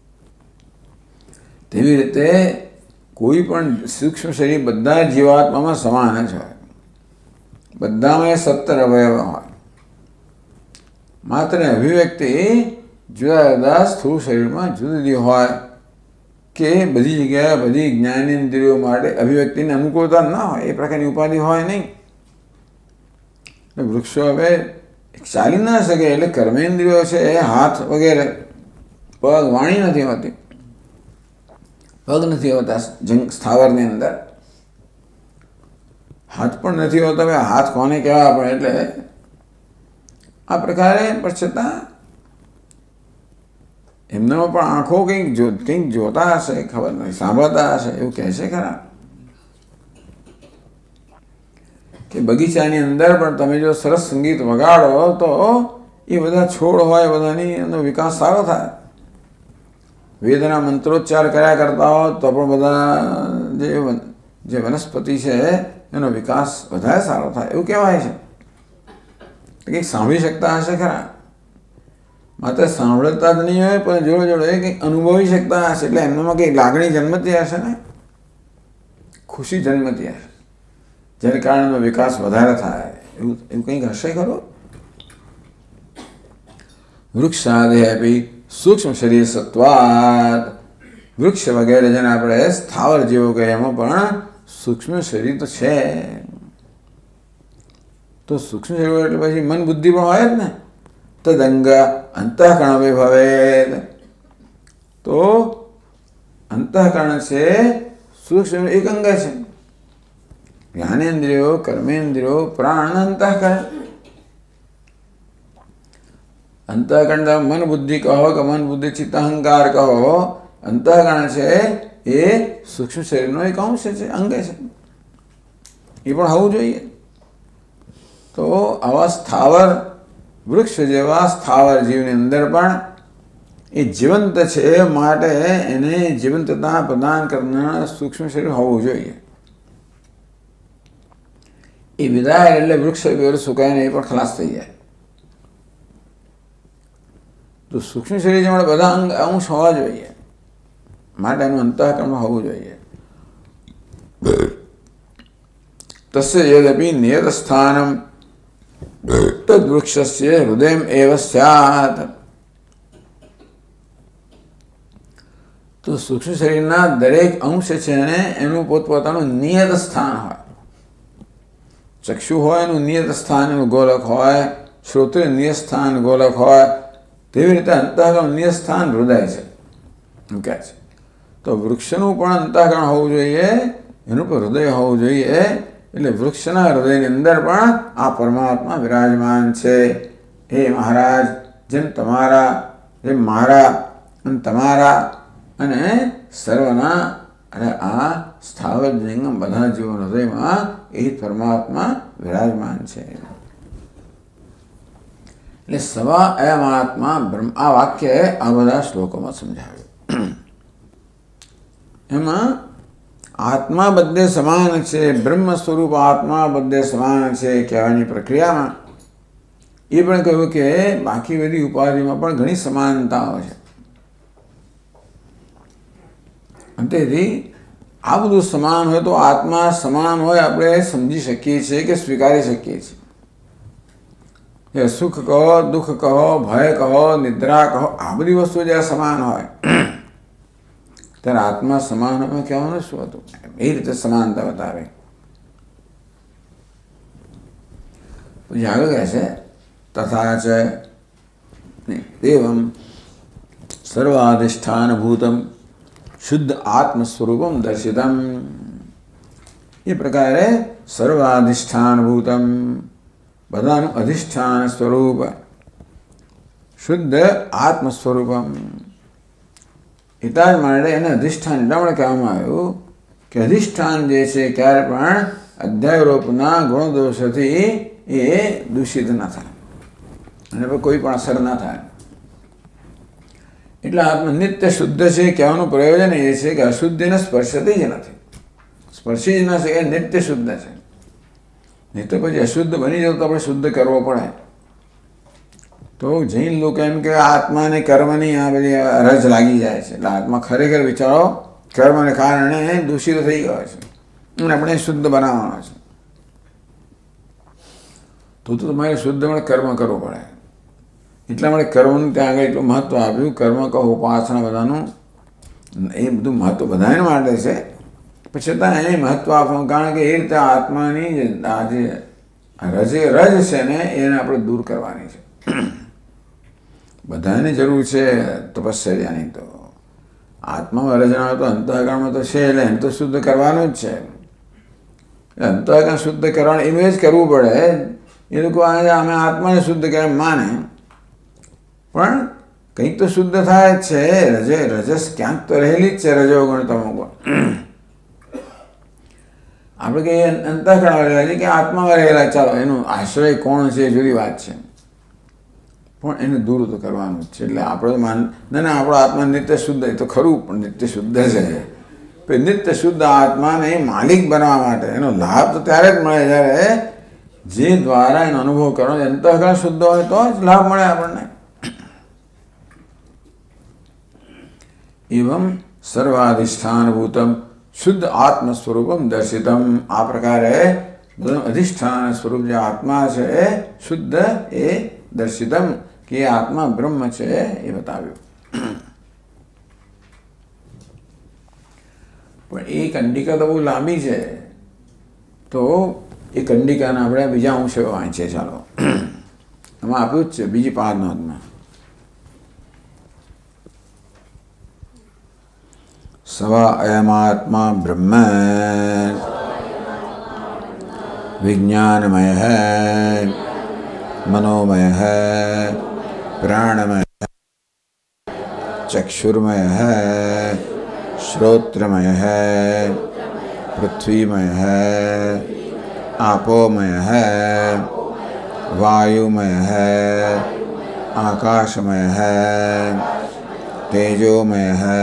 તેવી રીતે કોઈ પણ સૂક્ષ્મ શરીર બધા જીવાત્મામાં સમાન જ હોય, બધામાં 17 અવયવ હોય, માત્ર અભિવ્યક્તિ જુદા જુદા સ્થૂળ શરીરમાં જુદી જુદી હોય કે બધી જગ્યાએ બધી જ્ઞાનેન્દ્રિયો માટે અભિવ્યક્તિની અનુકૂળતા ના હોય, એ પ્રકારની ઉપાધિ હોય નહીં. વૃક્ષો હવે ચાલી ના શકે, એટલે કર્મેન્દ્રિયો છે એ હાથ વગેરે, પગ, વાણી નથી હોતી, પગ નથી હોતા સ્થાવરની અંદર, હાથ પણ નથી હોતા. હવે હાથ કોને કહેવા આપણે, એટલે આ પ્રકારે પણ છતાં એમનામાં પણ આંખો કંઈક જોતા હશે, ખબર નહીં, સાંભળતા હશે, એવું કહે છે ખરા. કે બગીચાની અંદર પણ તમે જો સરસ સંગીત વગાડો તો એ બધા છોડ હોય બધાની એનો વિકાસ સારો થાય. વેદના મંત્રોચ્ચાર કર્યા કરતા હો તો પણ બધા જે વનસ્પતિ છે એનો વિકાસ વધારે સારો થાય, એવું કહેવાય છે. કંઈક સાંભળી શકતા હશે ખરા, માત્ર સાંભળતા જ નહીં હોય પણ જોડે જોડે કંઈક અનુભવી શકતા હશે, એટલે એમનામાં કંઈક લાગણી જન્મતી હશે ને, ખુશી જન્મતી હશે, જેને કારણે એનો વિકાસ વધારે થાય, એવું કંઈક હશે ખરો. વૃક્ષાદે આપી સૂક્ષ્મ શરીર સત્વાદ, વૃક્ષ વગેરે જેને આપણે સ્થાવર જેવો કહીએ એમાં પણ સૂક્ષ્મ શરીર તો છે. તો સૂક્ષ્મ શરીર એટલે પછી મન બુદ્ધિ પણ હોય જ ને. તદંગ અંતઃકરણ ભવે, તો અંતઃકરણ છે સૂક્ષ્મ એક અંગ છે. જ્ઞાનેન્દ્રિયો, કર્મેન્દ્રિયો, પ્રાણ, અંતઃકરણ. અંતઃકરણ મન બુદ્ધિ કહો કે મન બુદ્ધિ ચિત્ત અહંકાર કહો, અંતઃકરણ છે એ સૂક્ષ્મ શરીરનો એક અંશ છે, અંગ છે, એ પણ હોવું જોઈએ. તો આવા સ્થાવર વૃક્ષ જેવા સ્થાવર જીવની અંદર પણ એ જીવંત છે, માટે એને જીવંતતા પ્રદાન કરનાર સૂક્ષ્મ શરીર હોવું જોઈએ. એ વિદાય એટલે વૃક્ષ સુકાય ને એ પણ ખલાસ થઈ જાય. તો સૂક્ષ્મ શરીર જેમાં બધા અંશ હોવા જોઈએ, માટે એનું અંતઃકરણ હોવું જોઈએ. તસ્ય યદપિ નિયત સ્થાનમ તદ્વૃક્ષસ્ય હૃદયમ એવ સ્યાત. તો સૂક્ષ્મ શરીરના દરેક અંશ છે ને એનું પોતપોતાનું નિયત સ્થાન હોય. ચક્ષુ હોય એનું નિયત સ્થાન એનું ગોલક હોય, શ્રોત્રિય નિયત સ્થાન ગોલક હોય, તેવી રીતે અંતઃકરણ નિયત સ્થાન હૃદય છે એમ કહે છે. તો વૃક્ષનું પણ અંતઃકરણ હોવું જોઈએ, એનું પણ હૃદય હોવું જોઈએ. એટલે વૃક્ષના હૃદયની અંદર પણ આ પરમાત્મા વિરાજમાન છે. હે મહારાજ, જેમ તમારા, જેમ મારા અને તમારા અને સર્વના અને આ સ્થાવર જંગમ બધા જીવો હૃદયમાં એ પરમાત્મા વિરાજમાન છે. એટલે સવા અયમાત્મા બ્રહ્મ, આ વાક્ય આ બધા શ્લોકોમાં સમજાવ્યું. એમાં આત્મા બધે સમાન છે, બ્રહ્મ સ્વરૂપ આત્મા બધે સમાન છે કહેવાની પ્રક્રિયામાં એ પણ કહ્યું કે બાકી બધી ઉપાધિમાં પણ ઘણી સમાનતાઓ છે. તેથી આ બધું સમાન હોય તો આત્મા સમાન હોય આપણે સમજી શકીએ છીએ કે સ્વીકારી શકીએ છીએ. એ સુખ કહો, દુઃખ કહો, ભય કહો, નિદ્રા કહો, આ બધી વસ્તુઓ જ્યારે સમાન હોય ત્યારે આત્મા સમાન હોય કહેવાનું શું હતું? એ રીતે સમાનતા બતાવે. પછી આગળ કહે છે તથા ચ એવં સર્વાધિષ્ઠાનભૂતમ શુદ્ધ આત્મ સ્વરૂપમ દર્શિતમ. એ પ્રકારે સર્વાધિષ્ઠાનભૂતમ, બધાનું અધિષ્ઠાન સ્વરૂપ, શુદ્ધ આત્મ સ્વરૂપમ. એટલા જ માટે એને અધિષ્ઠાન એટલા માટે કહેવામાં આવ્યું કે અધિષ્ઠાન જે છે ક્યારે પણ અધ્યાયરૂપના ગુણદોષોથી એ દૂષિત ન થાય અને કોઈ પણ અસર ન થાય. એટલે આત્મા નિત્ય શુદ્ધ છે કહેવાનું પ્રયોજન એ છે કે અશુદ્ધિને સ્પર્શતી જ નથી, સ્પર્શી જ ન શકે, એ નિત્ય શુદ્ધ છે. નહીં તો પછી અશુદ્ધ બની જવું તો આપણે શુદ્ધ કરવો પડે. તો જૈન લોકો એમ કે આત્માને કર્મની આ બધી રજ લાગી જાય છે, એટલે આત્મા ખરેખર વિચારો કર્મને કારણે દૂષિત થઈ ગયો છે અને આપણે શુદ્ધ બનાવવાનો છે. તો તમારે શુદ્ધ મળે કર્મ કરવું પડે. એટલા માટે કર્મનું ત્યાં આગળ એટલું મહત્ત્વ આપ્યું. કર્મ કહો, ઉપાસના, બધાનું એ બધું મહત્ત્વ બધાને માટે છે. પછી છતાં એને મહત્ત્વ આપવાનું કારણ કે એ રીતે આત્માની આ જે રજ છે ને એને આપણે દૂર કરવાની છે. બધાને જરૂર છે તપશ્ચર્યાની. તો આત્મામાં રજ ના હોય તો અંતઃકરણમાં તો છે, એટલે એને તો શુદ્ધ કરવાનું જ છે. અંતઃકરણ શુદ્ધ કરવાનું એનું જ કરવું પડે. એ લોકો અમે આત્માને શુદ્ધ કરે માને, પણ કંઈક તો શુદ્ધ થાય જ છે. રજસ ક્યાંક તો રહેલી જ છે, રજોગુણ તમોગુણ. આપણે કહીએ અંતઃકરણમાં રહેલા છે કે આત્મામાં રહેલા, ચાલો એનો આશ્રય કોણ છે એ જુદી વાત છે, પણ એને દૂર તો કરવાનું જ છે. એટલે આપણે ના આપણો આત્મા નિત્ય શુદ્ધ, એ તો ખરું, પણ નિત્ય શુદ્ધ છે. નિત્ય શુદ્ધ આત્માને માલિક બનવા માટે એનો લાભ તો ત્યારે જ મળે જ્યારે જે દ્વારા એનો અનુભવ કરવાનો અંતઃકરણ શુદ્ધ હોય તો જ લાભ મળે આપણને. એવં સર્વાધિષ્ઠાનભૂતમ શુદ્ધ આત્મ સ્વરૂપમ દર્શિતમ. આ પ્રકારે બધું અધિષ્ઠાન સ્વરૂપ જે આત્મા છે એ શુદ્ધ એ દર્શિતમ કે આત્મા બ્રહ્મ છે એ બતાવ્યું. પણ એ કંડિકા તો બહુ લાંબી છે, તો એ કંડિકાને આપણે બીજા અંશે વાંચીએ. ચાલો, એમાં આપ્યું જ છે બીજી પાદનોદમાં. સવા અયમાત્મા બ્રહ્મ વિજ્ઞાનમય મનોમય પ્રાણમય ચક્ષુર્મય શ્રોત્રમય પૃથ્વીમય આपोमय वायुमय आकाशमय तेजोमय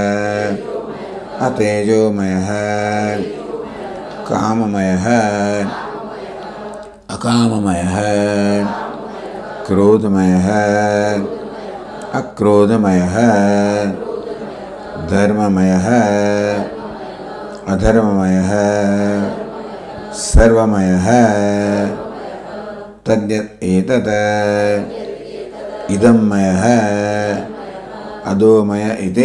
अतेजोमय काममय अकाममय क्रोधमय अक्रोधमय धर्ममय अधर्ममय सर्वमय तद्यत् एतत् इदमय अदोमय इति.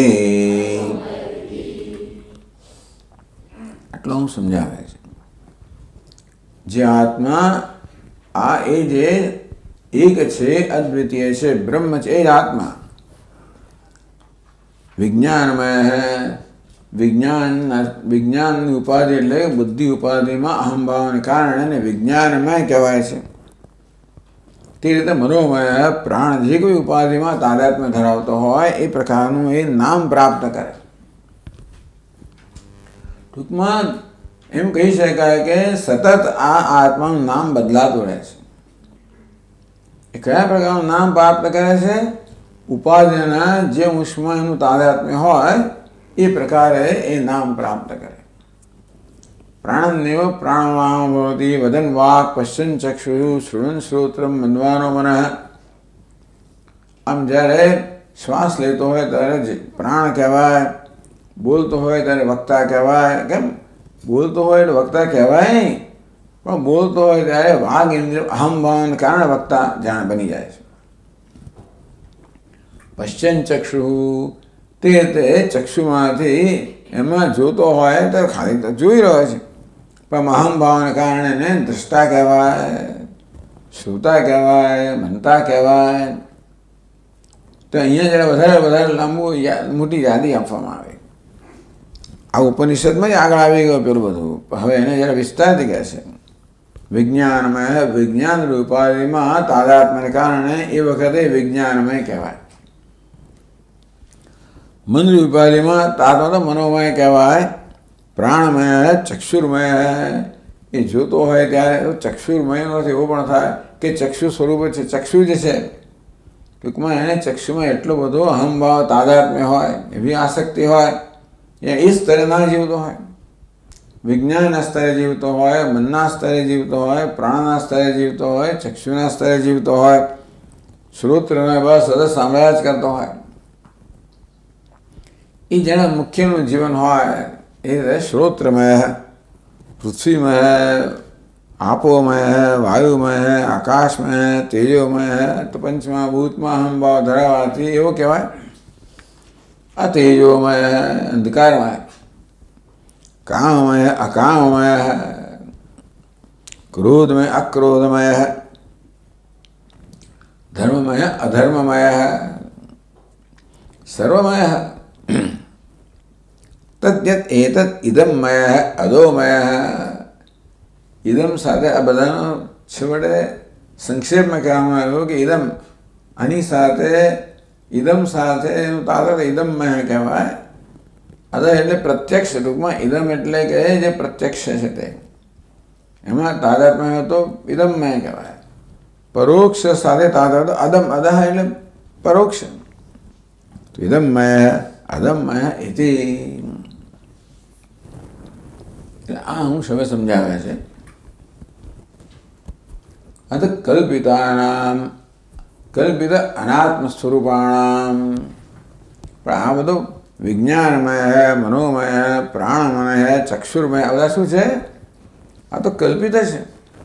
આટલું સમજાવે છે. જે આત્મા આ એ જે એક છે, અદ્વિતીય છે, બ્રહ્મ છે, એ જ આત્મા વિજ્ઞાનમય વિજ્ઞાનની ઉપાધિ એટલે બુદ્ધિ ઉપાધિમાં અહંભાવને કારણે એને વિજ્ઞાનમય કહેવાય છે. તે રીતે મનોમય પ્રાણ જે કોઈ ઉપાધિમાં તાદાત્મ્ય ધરાવતો હોય એ પ્રકારનું એ નામ પ્રાપ્ત કરે. ટૂંકમાં એમ કહી શકાય કે સતત આ આત્માનું નામ બદલાતું રહે છે. એ કયા પ્રકારનું નામ પ્રાપ્ત કરે છે? ઉપાધિના જે અંશમાં એનું તાદાત્મ્ય હોય એ પ્રકારે એ નામ પ્રાપ્ત કરે. પ્રાણન્યવ પ્રાણવાન ભવતિ વદન વાક પશ્ચન ચક્ષુ શૃણન શ્રોત્રમ મન્વાનો મનઃ. આમ જ્યારે શ્વાસ લેતો હોય ત્યારે પ્રાણ કહેવાય, બોલતો હોય ત્યારે વક્તા કહેવાય. કેમ? બોલતો હોય એટલે વક્તા કહેવાય નહીં, પણ બોલતો હોય ત્યારે વાઘ ઇન્દ્રિય અહંભાવને કારણે વક્તા જાણ બની જાય છે. પશ્ચન ચક્ષુ તે ચક્ષુમાંથી એમાં જોતો હોય તો ખાલી તો જોઈ રહ્યો છે, પણ અહંભાવને કારણે એને દ્રષ્ટા કહેવાય, શ્રોતા કહેવાય, મનતા કહેવાય. તો અહીંયા જરા વધારે લાંબુ મોટી યાદી આપવામાં આવે. આ ઉપનિષદમાં જ આગળ આવી ગયો પેલું બધું. હવે એને જરા વિસ્તારથી કહે છે. વિજ્ઞાનમય વિજ્ઞાન ઉપાધિમાં તાદાત્મ્યને કારણે એ વખતે વિજ્ઞાનમય કહેવાય. મન ઉપાધિમાં તાત્મા મનોમય કહેવાય. પ્રાણમય ચક્ષુર્મય એ જોતો હોય ત્યારે ચક્ષુર્મય નથી એવો પણ થાય કે ચક્ષુ સ્વરૂપ છે. ચક્ષુ જે છે ટૂંકમાં એને ચક્ષુમાં એટલો બધો અહંભાવ તાદાત્મ્ય હોય, એવી આસક્તિ હોય, એ સ્તરે ના જીવતો હોય. વિજ્ઞાનના સ્તરે જીવતો હોય, મનના સ્તરે જીવતો હોય, પ્રાણના સ્તરે જીવતો હોય, ચક્ષુના સ્તરે જીવતો હોય, શ્રોત્રને બસ સતત સાંભળ્યા જ કરતો હોય. એ જેના મુખ્યનું જીવન હોય એ શ્રોત્રમય, પૃથ્વીમય, આપોમય, વાયુમય, આકાશમય, તેજોમય. તો પંચમા ભૂતમાં અહંભાવ ધરાવવાથી એવો કહેવાય. આ તેજોમય અંધકારમય, કામમય અકામમય, ક્રોધમય અક્રોધમય, ધર્મમય અધર્મમય, સર્વમય. તદ્યત એતદ ઇદમમય અદોમય. ઇદમ સાથે આ બધાનો છેવટે સંક્ષેપમાં કહેવામાં આવ્યું કે ઇદમ આની સાથે ઇદમ સાથે તાદાત્મ્ય ઇદમમય કહેવાય. અદ એટલે પ્રત્યક્ષ. ટૂંકમાં ઇદમ એટલે કે જે પ્રત્યક્ષ છે તે એમાં તાદાત્મ્ય તો ઇદમમય કહેવાય. પરોક્ષ સાથે તાદાત્મ્ય અદમ અદહ એટલે પરોક્ષ. તો ઇદમમય અદમમય ઇતિ. આ હું હવે સમજાવે છે. અત કલ્પિતાનામ કલ્પિત અનાત્મ સ્વરૂપાણામ. પણ આ બધું વિજ્ઞાનમય, મનોમય, પ્રાણમય, ચક્ષુર્મય આ બધા શું છે? આ તો કલ્પિત છે.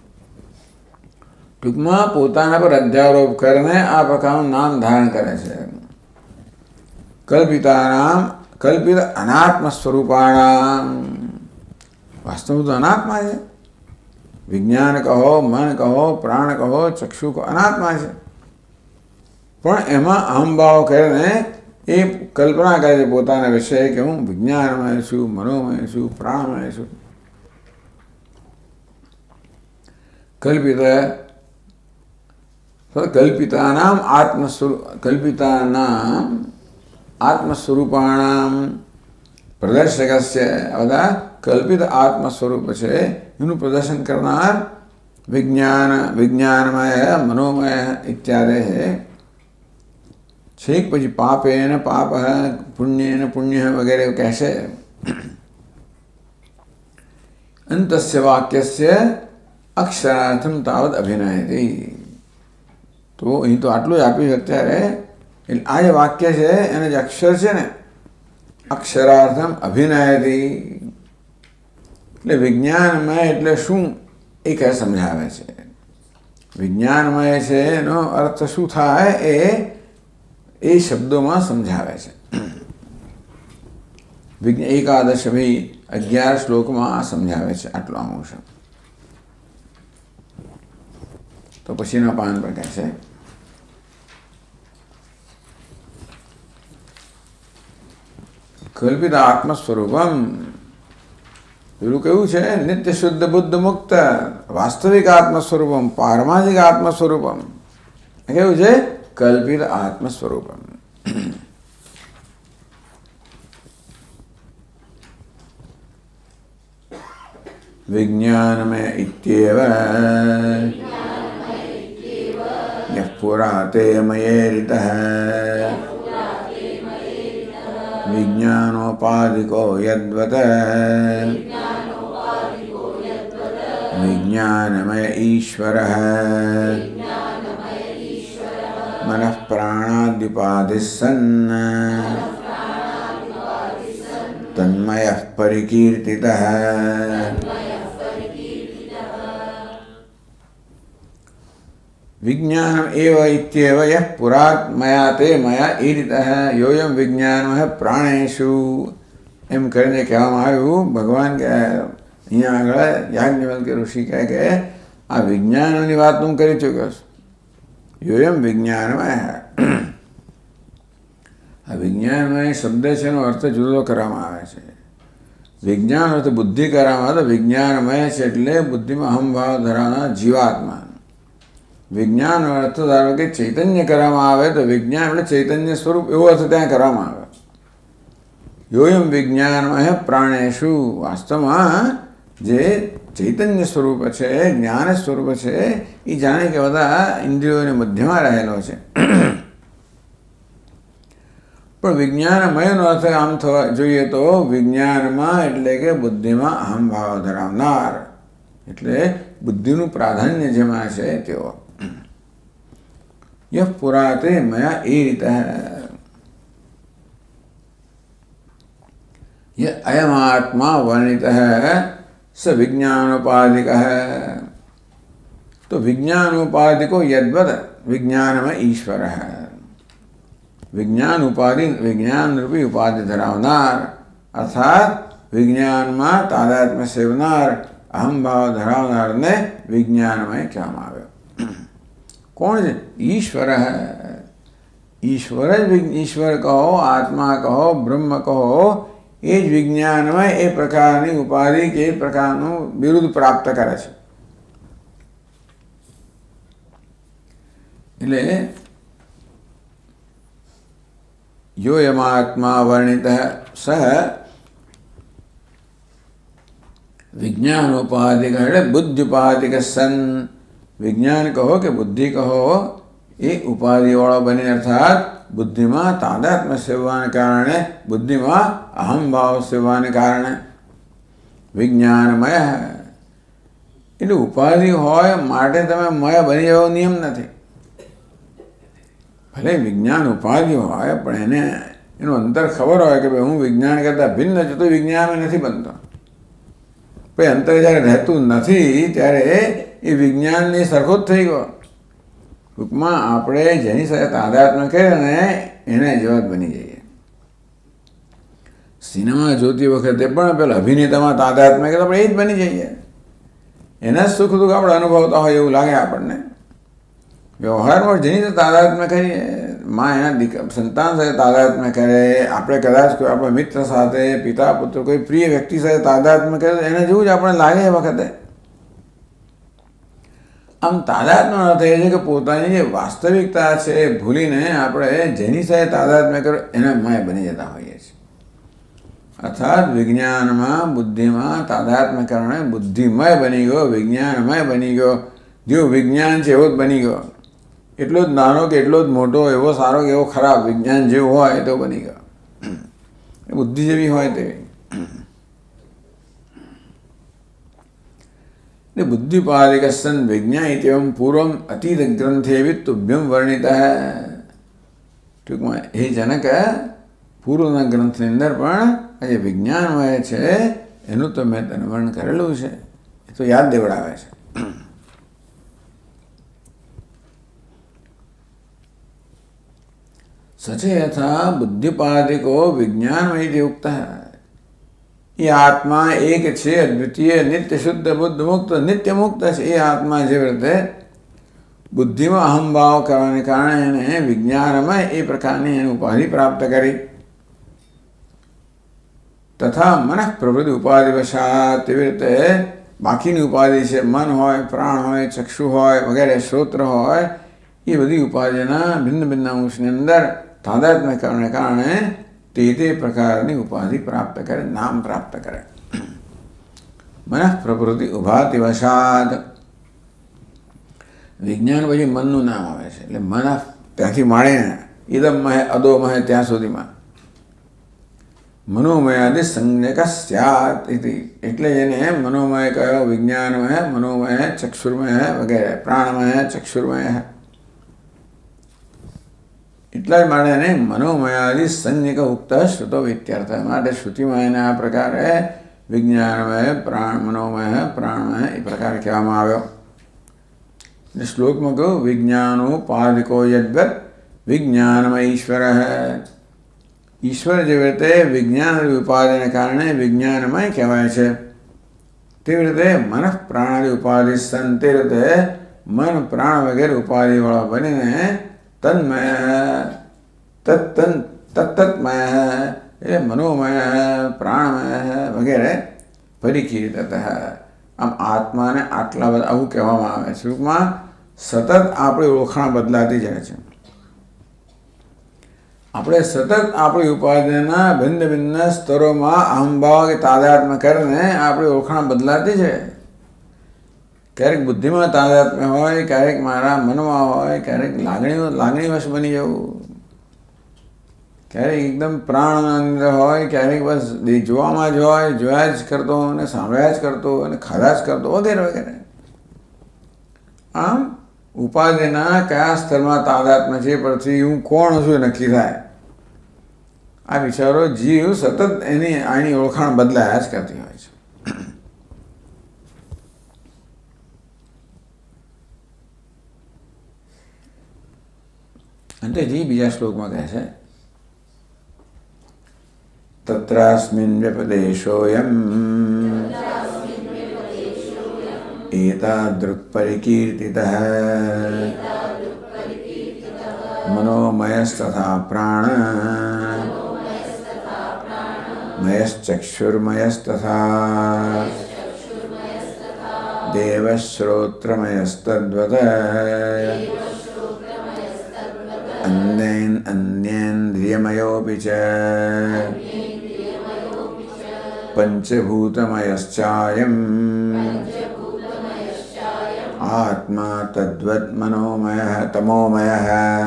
ટૂંકમાં પોતાના પર અધ્યારોપ કરીને આ પ્રકારનું નામ ધારણ કરે છે. કલ્પિતાનામ કલ્પિત અનાત્મ સ્વરૂપાણામ. વાસ્તવમાં તો અનાત્મા છે. વિજ્ઞાન કહો, મન કહો, પ્રાણ કહો, ચક્ષુ કહો, અનાત્મા છે. પણ એમાં અહંભાવ કરીને એ કલ્પના કરે છે પોતાના વિશે કે હું વિજ્ઞાનમય છું, મનોમય છું, પ્રાણમય છું. કલ્પિતાનામ આત્મસ્વરૂપાણામ પ્રદર્શકસ્ય. બધા કલ્પિત આત્મ સ્વરૂપ છે એનું પ્રદર્શન કરનાર વિજ્ઞાનમય, મનોમય ઇત્યાદિ છે. છેક પછી પાપેન પાપ, પુણ્યેન પુણ્ય વગેરે કહેશે. અંતસ્ય વાક્યસ્ય અક્ષરાર્થમ તાવદ અભિનયતિ. તો અહીં તો આટલું જ આપ્યું અત્યારે. એટલે આ જે વાક્ય છે એને જે અક્ષર છે ને અક્ષરાર્થમ અભિનયતિ એટલે વિજ્ઞાનમય એટલે શું એ કહે સમજાવે છે. વિજ્ઞાનમય છે એનો અર્થ શું થાય એ શબ્દોમાં સમજાવે છે. એકાદશ 11 શ્લોકમાં આ સમજાવે છે આટલો અંશ. તો પછીના પાન પર કહે છે કલ્પિત આત્મ સ્વરૂપમ. પેલું કેવું છે? નિત્ય શુદ્ધ બુદ્ધ મુક્ત વાસ્તવિક આત્મ સ્વરૂપમ, પારમાર્થિક આત્મ સ્વરૂપમ. કેવું છે? કલ્પિત આત્મ સ્વરૂપમ. વિજ્ઞાનમય ઇત્યેવ યઃ પુરાતે મયેરિતઃ વિજ્ઞાનોપાધિકો યદ્વત વિજ્ઞાનમય ઈશ્વરઃ मनः प्राणाद्युपाधिस्सन् तन्मयः परिकीर्तितः. विज्ञानम् एव इत्येव यः पुरात् मया ते मया ईरितः योऽयं विज्ञानः प्राणेषु. એમ કરીને કહેવામાં આવ્યું. ભગવાન કે અહીંયા આગળ યાજ્ઞવલ્ક્ય કે ઋષિ કહે કે આ વિજ્ઞાનની વાત હું કરી ચૂક્યો છું. યોયમ વિજ્ઞાનમય. આ વિજ્ઞાનમય શબ્દ છે એનો અર્થ જુદો કરવામાં આવે છે. વિજ્ઞાન અર્થ બુદ્ધિ કરવામાં આવે તો વિજ્ઞાનમય છે એટલે બુદ્ધિમાં અહમભાવ ધરાવનાર જીવાત્મા. વિજ્ઞાન અર્થ ધારો કે ચૈતન્ય કરવામાં આવે તો વિજ્ઞાન એટલે ચૈતન્ય સ્વરૂપ એવો અર્થ ત્યાં કરવામાં આવે. યોયમ વિજ્ઞાનમય પ્રાણેશુ. વાસ્તવમાં જે ચૈતન્ય સ્વરૂપ છે, જ્ઞાન સ્વરૂપ છે, એ જાણે કે બધા ઇન્દ્રિયોની મધ્યમાં રહેલો છે. પણ વિજ્ઞાનમયનો અર્થ આમ થવા જોઈએ તો વિજ્ઞાનમાં એટલે કે બુદ્ધિમાં અહમભાવ ધરાવનાર, એટલે બુદ્ધિનું પ્રાધાન્ય જેમાં છે તેઓ. યઃ પુરાતે મયા એ રીતે અયમ આત્મા વર્ણિત स विज्ञानोपाधिक है. तो विज्ञानोपाधिको यद्वत विज्ञानमय ईश्वर है. विज्ञान उपाधि, विज्ञान रूपी उपाधि धरावनार अर्थात विज्ञाનમાં તાદાત્મ્ય સેવનાર અહમભાવ ધરાવનારને વિજ્ઞાનમય કહેવામાં આવ્યો. કોણ છે? ઈશ્વર. ઈશ્વર જ ઈશ્વર કહો, આત્મા કહો, બ્રહ્મ કહો, એ જ વિજ્ઞાનમય એ પ્રકારની ઉપાધિ કે એ પ્રકારનું બિરુદ પ્રાપ્ત કરે છે. એટલે યોયમાત્મા વર્ણિત સહ વિજ્ઞાનોપાધિક એટલે બુદ્ધિપાધિક સન. વિજ્ઞાન કહો કે બુદ્ધિ કહો એ ઉપાધિવાળો બની અર્થાત બુદ્ધિમાં તાદાત્મ્ય સેવવાને કારણે, બુદ્ધિમાં અહમભાવ સેવવાને કારણે વિજ્ઞાનમય. એટલે ઉપાધિ હોય માટે તમે મય બની જવો નિયમ નથી. ભલે વિજ્ઞાન ઉપાધિ હોય પણ એને એનું અંતર ખબર હોય કે ભાઈ હું વિજ્ઞાન કરતાં ભિન્ન છું તો વિજ્ઞાન નથી બનતો. ભાઈ અંતર જ્યારે રહેતું નથી ત્યારે એ વિજ્ઞાનની સરખો જ થઈ ગયો. ટૂંકમાં આપણે જેની સાથે તાદાત્મ્ય કરીએ ને એને જેવા બની જઈએ. સિનેમા જોતી વખતે પણ પેલા અભિનેતામાં તાદાત્મ્ય કરે આપણે એ જ બની જઈએ. એના સુખ દુઃખ આપણે અનુભવતા હોય એવું લાગે આપણને. વ્યવહારમાં જેની સાથે તાદાત્મ્ય કરીએ, માં એના સંતાન સાથે તાદાત્મ્ય કરે, આપણે કદાચ કોઈ આપણા મિત્ર સાથે, પિતા પુત્ર કોઈ પ્રિય વ્યક્તિ સાથે તાદાત્મ્ય કરે એના જેવું જ આપણને લાગે એ વખતે. આમ તાદાત્મ્ય અર્થ એ છે કે પોતાની જે વાસ્તવિકતા છે એ ભૂલીને આપણે જેની સાથે તાદાત્મ્ય કરો એના મય બની જતા હોઈએ છીએ. અર્થાત વિજ્ઞાનમાં બુદ્ધિમાં તાદાત્મ્ય કારણે બુદ્ધિમય બની ગયો, વિજ્ઞાનમય બની ગયો. જેવું વિજ્ઞાન છે એવો જ બની ગયો. એટલો જ નાનો કે એટલો જ મોટો, એવો સારો કે એવો ખરાબ, વિજ્ઞાન જેવું હોય તો બની ગયો. બુદ્ધિ જેવી હોય તેવી. बुद्धिपादिक सन विज्ञा इत्येवं पूर्वम अतीत ग्रंथे तुभ्यम वर्णित है. ટૂંકમાં એ જનક પૂર્વના ગ્રંથની અંદર પણ જે વિજ્ઞાનમય છે એનું તો મેં તને વર્ણન કરેલું છે, એ તો યાદ દેવડાવે છે. सच यथा बुद्धिपादिको विज्ञानमय उक्त है. ये आत्मा एक छे, अद्वितीय, नित्य शुद्ध बुद्ध मुक्त, नित्य मुक्त है. ये आत्मा जे રીતે બુદ્ધિમાં અહમભાવ કરવાને કારણે એને વિજ્ઞાનમય એ પ્રકારની એની ઉપાધિ પ્રાપ્ત કરી. તથા મનઃ પ્રવૃત્તિ ઉપાધિવશાત તેવી રીતે બાકીની ઉપાધિ છે, મન હોય, પ્રાણ હોય, ચક્ષુ હોય વગેરે, શ્રોત્ર હોય, એ બધી ઉપાધિના ભિન્ન ભિન્ન અંશની અંદર તાદાત્મ્ય કારણે તે પ્રકારની ઉપાધિ પ્રાપ્ત કરે, નામ પ્રાપ્ત કરે. મનઃ પ્રવૃત્તિ ઉભાતિવશાત વિજ્ઞાન પછી મનનું નામ આવે છે. એટલે મન ત્યાંથી માંડીને ઇદમમય અદોમય ત્યાં સુધીમાં મનોમયાદિ સંજ્ઞક સ્યાત ઇતિ, એટલે એને મનોમય કયો, વિજ્ઞાનમય, મનોમય, ચક્ષુર્મય વગેરે, પ્રાણમય, ચક્ષુર્મય. એટલા જ માટે એને મનોમયાદિ સંજ્ઞક ઉક્ત શ્રુતો ઇત્યર્થ. માટે શ્રુતિમાં એને આ પ્રકારે વિજ્ઞાનમય, મનોમય, પ્રાણમય એ પ્રકાર કહેવામાં આવ્યો. શ્લોકમાં કહ્યું વિજ્ઞાનોપાધિકો યદ્વત વિજ્ઞાનમય ઈશ્વર. ઈશ્વર જેવી રીતે વિજ્ઞાન ઉપાધિને કારણે વિજ્ઞાનમય કહેવાય છે, તેવી રીતે મન પ્રાણાદિ ઉપાધિ સન, તે રીતે મન પ્રાણ વગેરે ઉપાધિવાળા બનીને તન્મય તત્તત્મય એટલે મનોમય, પ્રાણમય વગેરે પરિકીર્તત. આમ આત્માને આટલા બધા આવું કહેવામાં આવે છે. ટૂંકમાં સતત આપણી ઓળખાણ બદલાતી જાય છે. આપણે સતત આપણી ઉપાધિના ભિન્ન ભિન્ન સ્તરોમાં અહંભાવ કે તાદાત્મ્ય કરીને આપણી ઓળખાણ બદલાતી છે. ક્યારેક બુદ્ધિમાં તાદાત્મ્ય હોય, ક્યારેક મારા મનમાં હોય, ક્યારેક લાગણીવશ બની જવું, ક્યારેક એકદમ પ્રાણ અંદર હોય, ક્યારેક બસ જોવામાં જ હોય, જોયા જ કરતો અને સાંભળ્યા જ કરતો અને ખાધા જ કરતો વગેરે વગેરે. આમ ઉપાધિના કયા સ્તરમાં તાદાત્મ્ય છે પરથી હું કોણ છું નક્કી થાય. આ વિચારો જીવ સતત આની ઓળખાણ બદલાયા જ કરતી હોય છે. અંતેજી બીજા શ્લોકમાં કહે છે તત્રાસ્મિન વ્યપદેશોયમ એતાદૃક્ પરિકીર્તિતઃ મનોમયस्तथा પ્રાણ મયશ્ચક્ષુર્મયस्तथा દેવશ્રોત્રમયस्तद्वत् अन्येन्द्रियमयोऽपि च पञ्चभूतमयश्चायम् आत्मा तद्वत् मनोमयः तमोमयः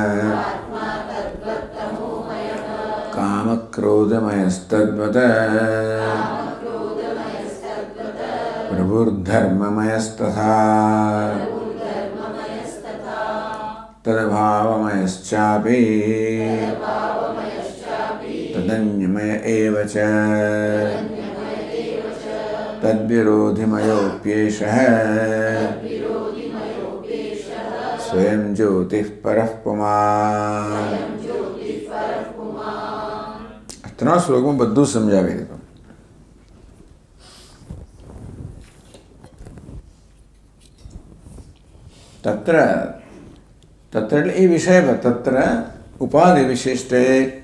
कामक्रोधमयस्तद्वत् प्रभुर्धर्ममयस्तथा तद्भावमयश्चापि तदन्यमय एव च तद्विरोधिमयोऽप्येषः स्वयं ज्योतिः परः पुमान्. ત્રણ શ્લોકમાં બધું સમજાવી દીધું. તત્ર એટલે એ વિષય પર તત્ર ઉપાધિ વિશિષ્ટે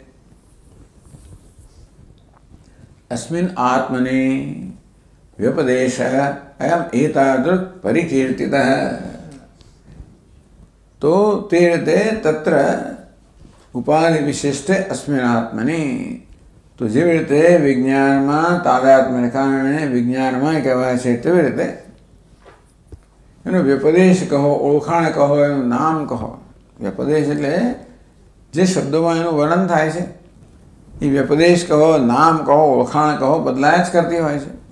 अस्मिन् आत्मनि व्यपदेशः अयम् एतादृक् परिकीर्तितः. तो ते રીતે તત્ર ઉપાધિ વિશિષ્ટે अस्मिन् आत्मनि, તો જેવી રીતે વિજ્ઞાનમાં તાદાત્મ્યને કારણે વિજ્ઞાનમાં કહેવાય છે તેવી રીતે એનો વ્યપદેશ કહો, ઓળખાણ કહો, એનું નામ કહો. વ્યપદેશ એટલે જે શબ્દોમાં એનું વર્ણન થાય છે એ વ્યપદેશ કહો, નામ કહો, ઓળખાણ કહો, બદલાયા જ કરતી હોય છે.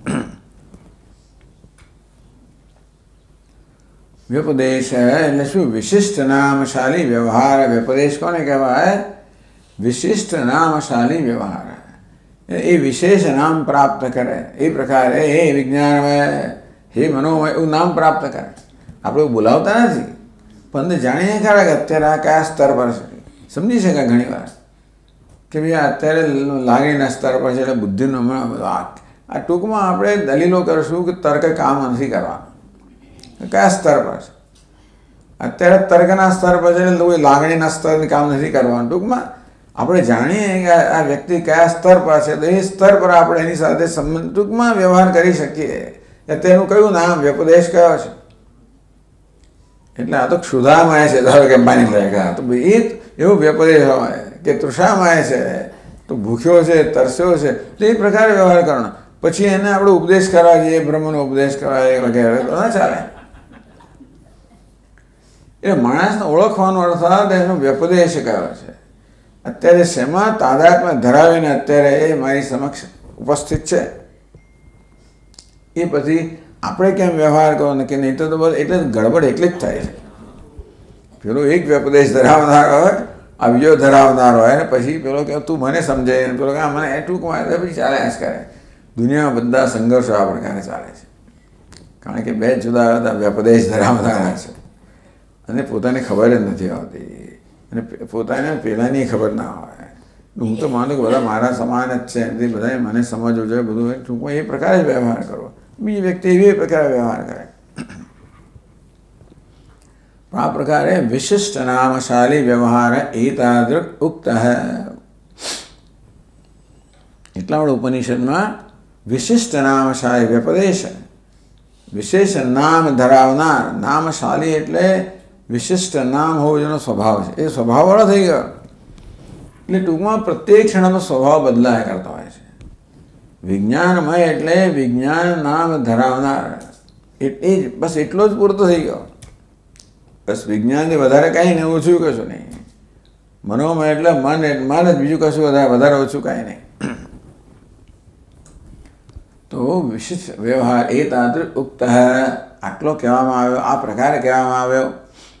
વ્યપદેશ એટલે શું? વિશિષ્ટ નામશાલી વ્યવહાર. વ્યપદેશ કોને કહેવાય? વિશિષ્ટ નામશાલી વ્યવહાર. એ વિશેષ નામ પ્રાપ્ત કરે એ પ્રકારે હે વિજ્ઞાનમય, હે મનોમય એવું નામ પ્રાપ્ત કરે. આપણે બોલાવતા નથી પણ જાણીએ ખરા કે અત્યારે આ કયા સ્તર પર છે. સમજી શકાય ઘણી વાર કે ભાઈ અત્યારે લાગણીના સ્તર પર છે એટલે બુદ્ધિનો આ ટૂંકમાં આપણે દલીલો કરશું કે તર્ક કામ નથી કરવાનું. કયા સ્તર પર છે? અત્યારે તર્કના સ્તર પર છે એટલે લાગણીના સ્તરને કામ નથી કરવાનું. ટૂંકમાં આપણે જાણીએ કે આ વ્યક્તિ કયા સ્તર પર છે, તો એ સ્તર પર આપણે એની સાથે સંબંધ ટૂંકમાં વ્યવહાર કરી શકીએ. તેનું કયું નામ વ્યપદેશ કયો છે? એટલે આ તો ક્ષુધામય છે, ધારો કે માની લે કે તો એ એવું વ્યપદેશ હોય કે તૃષામય છે, તો ભૂખ્યો છે, તરસ્યો છે, તો એ પ્રકારે વ્યવહાર કરવાનો. પછી એને આપણે ઉપદેશ કરવા જઈએ, બ્રહ્મનો ઉપદેશ કરવા વગેરે, તો ના ચાલે. એટલે માણસને ઓળખવાનો અર્થાત એનો વ્યપદેશ કયો છે. અત્યારે શેમાં તાદાત્મ્ય ધરાવીને અત્યારે એ મારી સમક્ષ ઉપસ્થિત છે, એ પછી આપણે કેમ વ્યવહાર કરો નક્કી નહીં, તો બસ એટલે ગડબડ એટલી જ થાય છે. પેલો એક વ્યપદેશ ધરાવનાર હોય, આ બીજો ધરાવનાર હોય, ને પછી પેલો કે તું મને સમજે, પેલો કે મને એ ટૂંકમાં પછી ચાલે જ કરે. દુનિયામાં બધા સંઘર્ષો આ પ્રકારે ચાલે છે, કારણ કે બે જુદા જુદા વ્યપદેશ ધરાવનારા છે અને પોતાને ખબર જ નથી આવતી, અને પોતાને પહેલાંની ખબર ના હોય. હું તો માનું કે બધા મારા સમાન જ છે, એનાથી બધાએ મને સમજવું જોઈએ બધું. ટૂંકમાં એ પ્રકારે જ વ્યવહાર કરવો. બીજી વ્યક્તિ એવી પ્રકારે વ્યવહાર કરે. પણ આ પ્રકારે વિશિષ્ટ નામશાલી વ્યવહાર એતાદૃક ઉક્ત. એટલા માટે ઉપનિષદમાં વિશિષ્ટ નામશાલી વ્યપદેશ, વિશેષ નામ ધરાવનાર, નામશાલી એટલે વિશિષ્ટ નામ હોવો જેનો સ્વભાવ છે, એ સ્વભાવવાળો થઈ ગયો. એટલે ટૂંકમાં પ્રત્યેક ક્ષણનો સ્વભાવ બદલાયા કરતો હોય છે. વિજ્ઞાનમય એટલે વિજ્ઞાન નામ ધરાવનાર, એટલે જ બસ એટલો જ પૂરતો થઈ ગયો. બસ વિજ્ઞાનથી વધારે કાંઈ નહીં, ઓછું કશું નહીં. મનોમય એટલે મન જ, બીજું કશું વધારે ઓછું કાંઈ નહીં. તો વિશિષ્ટ વ્યવહાર એ તાદૃક ઉક્ત, આટલો કહેવામાં આવ્યો, આ પ્રકારે કહેવામાં આવ્યો.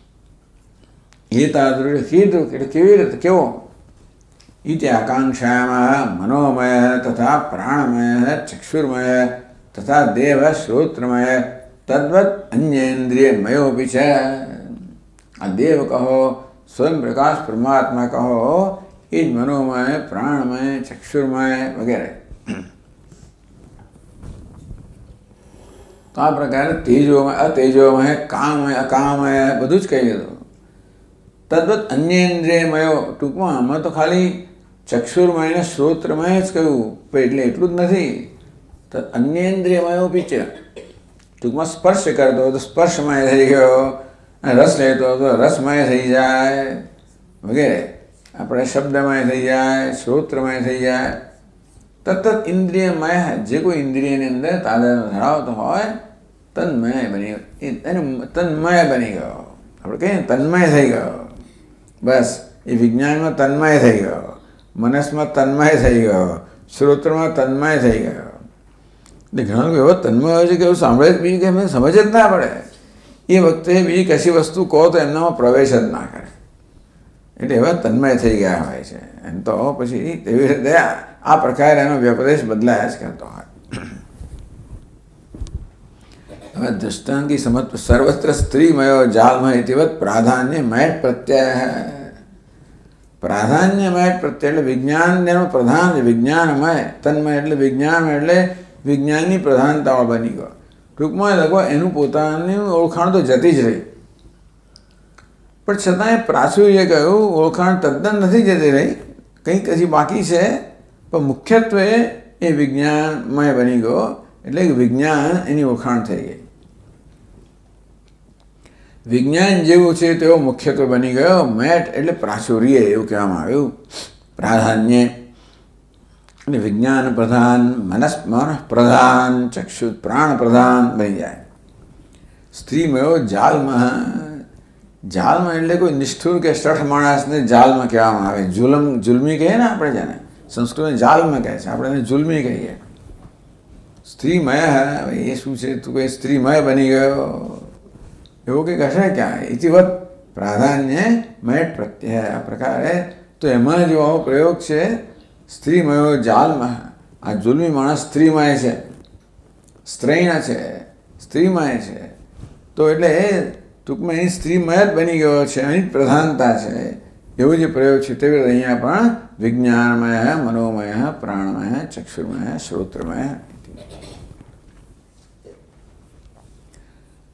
એ તાદૃક કીધું એટલે કેવી રીતે, કેવો? ઇતિ આકાંક્ષાયામાં મનોમય તથા પ્રાણમય ચક્ષુર્મય તથા દેવ શ્રોત્રમય તદ્વત અન્યેન્દ્રિયમયોપી છે. આ દેવ કહો, સ્વયં પ્રકાશ પરમાત્મા કહો, એ જ મનોમય, પ્રાણમય, ચક્ષુર્મય વગેરે. તો આ પ્રકારે તેજોમય, અતેજોમય, કામમય, અકામય બધું જ કહી દીધું. તદ્વત અન્યેન્દ્રિયમયો, ટૂંકમાં આમાં તો ખાલી ચક્ષુર્મય ને શ્રોત્રમય જ કહ્યું, પણ એટલે એટલું જ નથી. તો અન્યેન્દ્રિયમયો પીછે ટૂંકમાં સ્પર્શ કરતો હોય તો સ્પર્શમય થઈ ગયો, રસ લેતો હોય તો રસમય થઈ જાય વગેરે. આપણે શબ્દમય થઈ જાય, શ્રોત્રમય થઈ જાય. તત્ત ઇન્દ્રિયમય, જે કોઈ ઇન્દ્રિયની અંદર તાદાત્મ્ય ધરાવતો હોય, તન્મય બની ગયો, એને તન્મય બની ગયો. આપણે કહીએ તન્મય થઈ ગયો. બસ એ વિજ્ઞાનમાં તન્મય થઈ ગયો, મનસમાં તન્મય થઈ ગયો, શ્રોત્રમાં તન્મય થઈ ગયો. એટલે ઘણા લોકો એવો તન્મય હોય છે કે એવું સાંભળે બીજું કે એમને સમજ જ ના પડે. એ વખતે બીજી કશી વસ્તુ કહો તો એમનામાં પ્રવેશ જ ના કરે. એટલે એવા તન્મય થઈ ગયા હોય છે. એમ તો પછી એવી રીતે આ પ્રકારે એનો વ્યપદેશ બદલાયા જ કરતો હોય. હવે દૃષ્ટાંતિ સમજ સર્વત્ર સ્ત્રીમયો જાલમય ઇતિવત પ્રાધાન્યમય પ્રત્યય. પ્રાધાન્યમય પ્રત્યય એટલે વિજ્ઞાન જેનો પ્રધાન, વિજ્ઞાનમય. તન્મય એટલે વિજ્ઞાન, એટલે વિજ્ઞાનની પ્રધાનતાઓ બની ગયો. ટૂંકમાં લગભગ એનું પોતાની ઓળખાણ તો જતી જ રહી, પણ છતાંય પ્રાચુર્ય કહ્યું ઓળખાણ તદ્દન નથી જતી રહી, કંઈક હજી બાકી છે. પણ મુખ્યત્વે એ વિજ્ઞાનમય બની ગયો, એટલે કે વિજ્ઞાન એની ઓળખાણ થઈ ગઈ. વિજ્ઞાન જેવું છે તેવો મુખ્યત્વે બની ગયો. મેટ એટલે પ્રાચુર્ય એવું કહેવામાં આવ્યું. પ્રાધાન્ય એટલે વિજ્ઞાન પ્રધાન, મન પ્રધાન, ચક્ષુ પ્રાણ પ્રધાન બની જાય. સ્ત્રીમયો જાલમાં, જાલમાં એટલે કોઈ નિષ્ઠુર કે શઠ માણસને જાલમાં કહેવામાં આવે. જુલમી કહીએ ને આપણે, જેને સંસ્કૃતમાં જાલમાં કહે છે, આપણે એને જુલમી કહીએ. સ્ત્રીમય, એ શું છે, તું કોઈ સ્ત્રીમય બની ગયો એવું કંઈક હશે ક્યાં. ઇતિવત પ્રાધાન્ય મય પ્રત્યય, આ પ્રકારે. તો એમાં જો આવો પ્રયોગ છે, સ્ત્રીમયો જાલમાં. આ જુલમી માણસ સ્ત્રીમય છે, સ્ત્રૈણ છે, સ્ત્રીમય છે. તો એટલે ટૂંકમાં એની સ્ત્રીમય જ બની ગયો છે, એની જ પ્રધાનતા છે. એવો જે પ્રયોગ છે તેવી રીતે અહીંયા પણ વિજ્ઞાનમય, મનોમય, પ્રાણમય, ચક્ષુર્મય, શ્રોત્રમય.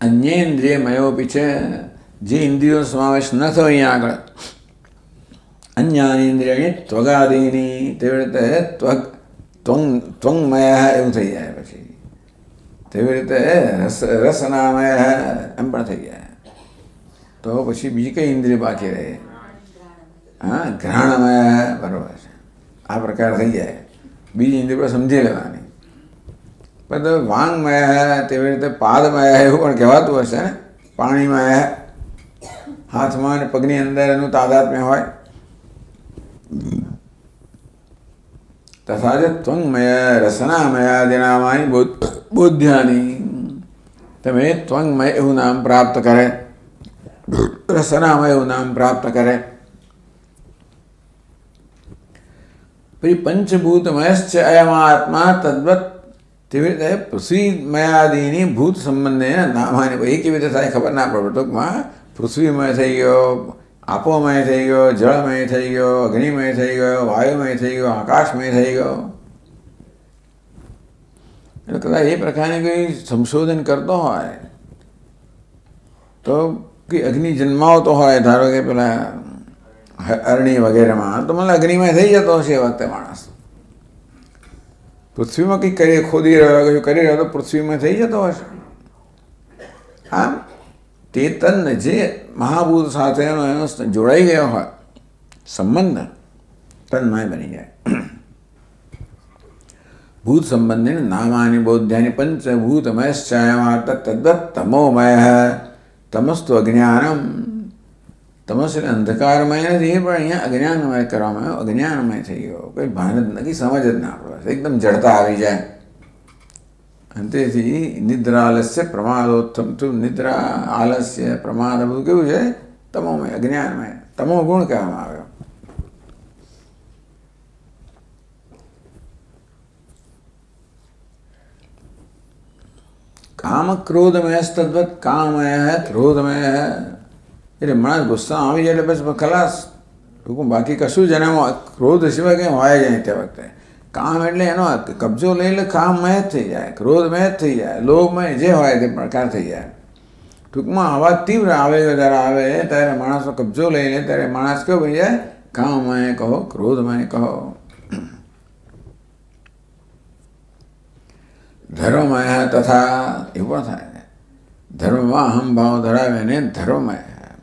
અન્યેન્દ્રિયમયોપી છે, જે ઇન્દ્રિયોનો સમાવેશ ન થયો અહીંયા આગળ. અન્યાની ઇન્દ્રિયાણી ત્વગાદીની, તેવી રીતે ત્વંગમય એવું થઈ જાય. પછી તેવી રીતે રસનામય એમ પણ થઈ જાય. તો પછી બીજી કઈ ઇન્દ્રિય બાકી રહે? હા, ઘ્રાણમય. બરાબર છે, આ પ્રકાર થઈ જાય. બીજી ઇન્દ્રિય પણ સમજી લેવાની. પણ વાંગમય, તેવી રીતે પાદમય એવું પણ કહેવાતું હશે ને. પાણીમય, હાથમાં અને પગની અંદર એનું તાદાત્મ્ય હોય. તથા ત્વંગમય રસનામય આદિનામાની બોધ્યાની. તમે ત્વંગમય એવું નામ પ્રાપ્ત કરે, રસનામય એવું નામ પ્રાપ્ત કરે. પછી પંચભૂતમયશ્ચ અયમાત્મા તદ્વત, તેવી રીતે પૃથ્વીમયાદિની ભૂત સંબંધે નામાની. એ કેવી રીતે થાય ખબર ના પડે. ટૂંકમાં પૃથ્વીમય થઈ ગયો, આપોમય થઈ ગયો, જળમય થઈ ગયો, અગ્નિમય થઈ ગયો, વાયુમય થઈ ગયો, આકાશમય થઈ ગયો. એટલે કદાચ એ પ્રકારની કોઈ સંશોધન કરતો હોય તો કે અગ્નિ જન્માવતો હોય, ધારો કે પેલા અરણી વગેરેમાં, તો મને અગ્નિમય થઈ જતો હશે એ વખતે માણસ. પૃથ્વીમાં કંઈક કરી ખોદી રહ્યો, કશું કરી રહ્યો તો પૃથ્વીમાં થઈ જતો હશે. આમ તે તન જે મહાભૂત સાથેનો એનો જોડાઈ ગયો હોય સંબંધ, તન્મય બની જાય. ભૂત સંબંધી નામાની બોધ્યાની પંચભૂતમયશ્ચાયમાં તદ્વત તમોમય. તમસ્તુ અજ્ઞાનમ. તમસ એટલે અંધકારમય નથી, પણ અહીંયા અજ્ઞાનમય કરવામાં આવ્યો. અજ્ઞાનમય થઈ ગયો, કોઈ ભાન જ નથી, સમજ જ ના પડે, એકદમ જડતા આવી જાય. અને તેથી નિદ્રાલસ્ય પ્રમાદોત્થમ તું. નિદ્રા, આલસ્ય, પ્રમાદ બધું કેવું છે? તમોમય, અજ્ઞાનમય. તમો ગુણ કહેવામાં આવ્યો. કામ ક્રોધમય તદ્વત. કામમય, ક્રોધમય. એટલે માણસ ગુસ્સા આવી જાય એટલે બસ ખલાસ, બાકી કશું જ એનામાં ક્રોધ સિવાય કંઈ હોય જ નહીં તે વખતે. કામ એટલે એનો કબજો લઈ લે, કામમય જ થઈ જાય, ક્રોધમય જ થઈ જાય, લોભમય જે હોય તે પ્રકાર થઈ જાય. ટૂંકમાં આવા તીવ્ર આવે જ્યારે આવે ત્યારે માણસનો કબજો લઈ લે ત્યારે માણસ કેવો બની જાય? કામમય કહો, ક્રોધમય કહો. ધર્મમય તથા એવું પણ થાય. ધર્મમાં અહમભાવ ધરાવે ને ધર્મમય.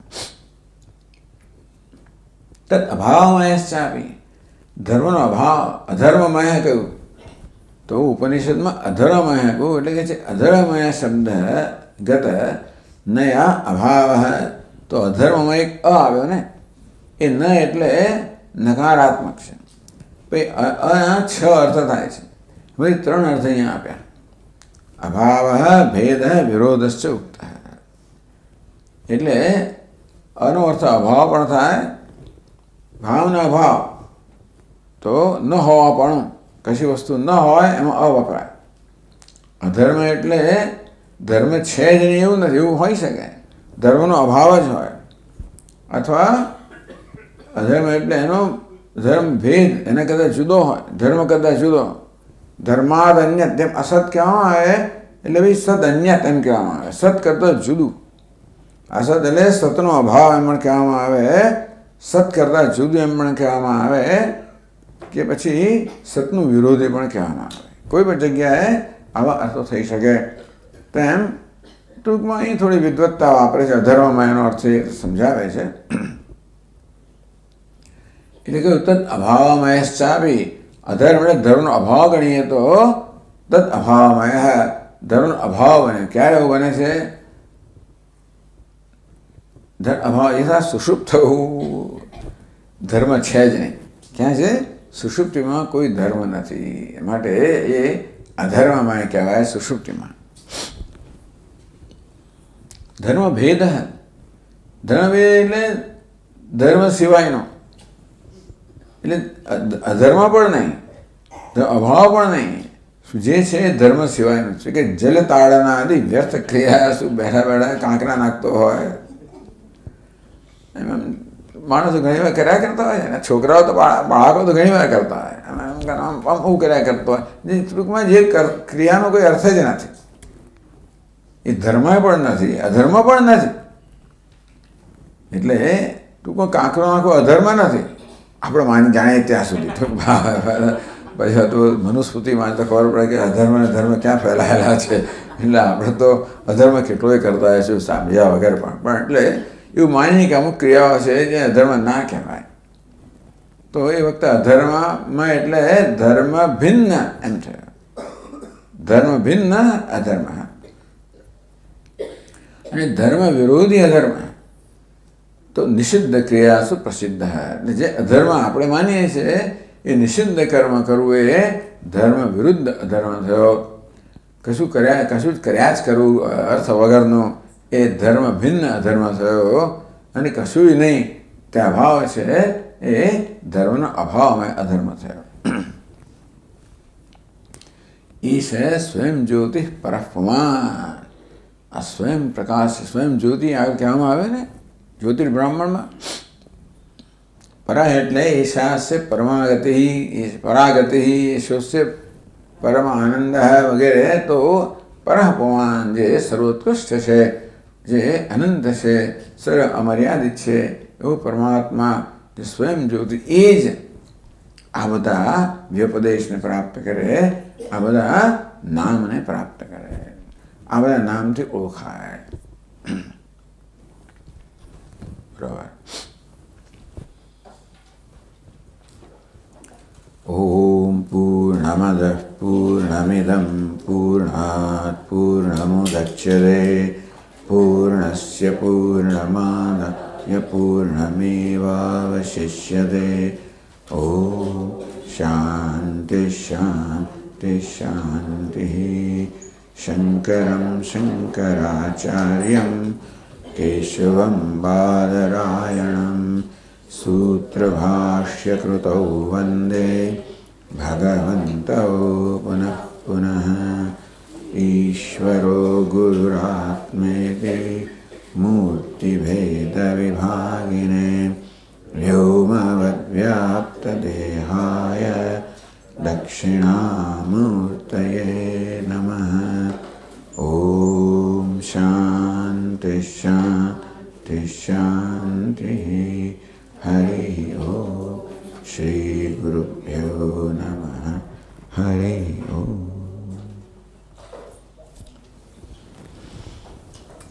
તદ અભાવમયશ્ચાપી. ધર્મનો અભાવ, અધર્મમય કહ્યું તો ઉપનિષદમાં અધર્મમય કહ્યું. એટલે કે છે અધર્મમય શબ્દ ગત નયા અભાવ. તો અધર્મમય એક અ આવ્યો ને, એ ન એટલે નકારાત્મક છે. પછી છ અર્થ થાય છે. હવે 3 અર્થ અહીંયા આપ્યા. અભાવ, ભેદ, વિરોધશ્ચ ઉક્ત. એટલે અનો અર્થ અભાવ પણ થાય, ભાવના અભાવ તો ન હોવા પણ, કશી વસ્તુ ન હોય એમાં અવપરાય. અધર્મ એટલે ધર્મ છે જ નહીં એવું નથી, એવું હોઈ શકે, ધર્મનો અભાવ જ હોય. અથવા અધર્મ એટલે એનો ધર્મ ભેદ એના કદાચ જુદો હોય, ધર્મ કદાચ જુદો. ધર્માદ અન્યત, તેમ અસત કહેવામાં આવે એટલે ભાઈ સદ અન્યત એમ કહેવામાં આવે. સત કરતાં જુદું. અસત એટલે સતનો અભાવ એમ પણ કહેવામાં આવે, સત કરતાં જુદું એમ પણ કહેવામાં આવે, કે પછી સતનું વિરોધી પણ કહેવામાં આવે. કોઈ પણ જગ્યાએ આવા અર્થો થઈ શકે. તેમ ટૂંકમાં અહીં થોડી વિદ્વત્તા વાપરે છે. અધર્મમાં એનો અર્થ એ સમજાવે છે. એટલે કે તદ અભાવમયશ્ચાપી. અધર્મ એટલે ધર્મનો અભાવ ગણીએ તો તદ અભાવમય. ધર્મનો અભાવ બને. ક્યારે એવું બને છે? અભાવ યથા સુષુપ્ત થવું. ધર્મ છે જ નહીં. ક્યાં છે? સુષુપ્તિમાં કોઈ ધર્મ નથી, માટે એ અધર્મમય કહેવાય. સુષુપ્તિમાં ધર્મ ભેદ. ધર્મ એટલે ધર્મ સિવાયનો, એટલે અધર્મ પણ નહીં, અભાવ પણ નહીં. જે છે એ ધર્મ સિવાયનું છે. કે જલ તાળના આદિ વ્યર્થ ક્રિયા શું બેઠા બેઠા કાંકરા નાખતો હોય એમ માણસો ઘણી વાર કર્યા કરતા હોય છે. છોકરાઓ તો બાળકો તો ઘણી વાર કરતા હોય, આમ હું કર્યા કરતો હોય. જે ટૂંકમાં જે ક્રિયાનો કોઈ અર્થ જ નથી. એ ધર્મ પણ નથી, અધર્મ પણ નથી. એટલે ટૂંકમાં કાંકરો નાખો અધર્મ નથી, આપણે માની જાણીએ ત્યાં સુધી તો પછી તો મનુસ્મૃતિમાં તો ખબર પડે કે અધર્મ અને ધર્મ ક્યાં ફેલાયેલા છે. એટલે આપણે તો અધર્મ કેટલોય કરતા હોઈશું સાંભળ્યા વગર પણ એટલે એવું માનીએ કે અમુક ક્રિયાઓ છે જે અધર્મ ના કહેવાય. તો એ વખતે અધર્મમાં એટલે ધર્મ ભિન્ન એમ છે. ધર્મ ભિન્ન અધર્મ અને ધર્મ વિરોધી અધર્મ તો નિષિદ્ધ ક્રિયાસુ પ્રસિદ્ધ. એટલે જે અધર્મ આપણે માનીએ છીએ એ નિષિદ્ધ કર્મ કરવું એ ધર્મ વિરુદ્ધ અધર્મ થયો. કશું જ કર્યા જ કરવું અર્થ વગરનો એ ધર્મ ભિન્ન અધર્મ થયો. અને કશું નહીં તે અભાવ છે એ ધર્મનો અભાવમાં અધર્મ થયો. ઈશ સ્વયં જ્યોતિ પરપમાન. આ સ્વયં પ્રકાશ સ્વયં જ્યોતિ આગળ કહેવામાં આવે ને જ્યોતિર્બ્રાહ્મણમાં. પરા એટલે ઈશાસ્ય પરમાગતિ પરાગતિ ઈશોસ્ય પરમ આનંદ વગેરે. તો પરપમાન જે સર્વોત્કૃષ્ટ છે, જે અનંત છે, સર્વ અમર્યાદિત છે એવું પરમાત્મા જે સ્વયં જ્યોતિ એ જ આ બધા વ્યપદેશને પ્રાપ્ત કરે, આ બધા નામને પ્રાપ્ત કરે, આ બધા નામથી ઓળખાય. બરાબર. ઓમ પૂર્ણમદ પૂર્ણમિદં પૂર્ણાત પૂર્ણમુદચ્યતે પૂર્ણસ્ય પૂર્ણમાદાય પૂર્ણમેવાવશિષ્યતે. ઓમ શાંતિ શાંતિ શાંતિ. શંકરં શંકરાચાર્યં કેશવં બાદરાયણં સૂત્રભાષ્યકૃતૌ વંદે ભગવन्तौ પુનઃ પુનઃ. ઈશ્વરો ગુરુરાત્મેતિ મૂર્તિભેદવિભાગિને વ્યોમવદ્વ્યાપ્તદેહાય દક્ષિણામૂર્તયે નમઃ. ઓમ શાંતિ શાંતિ શાંતિ.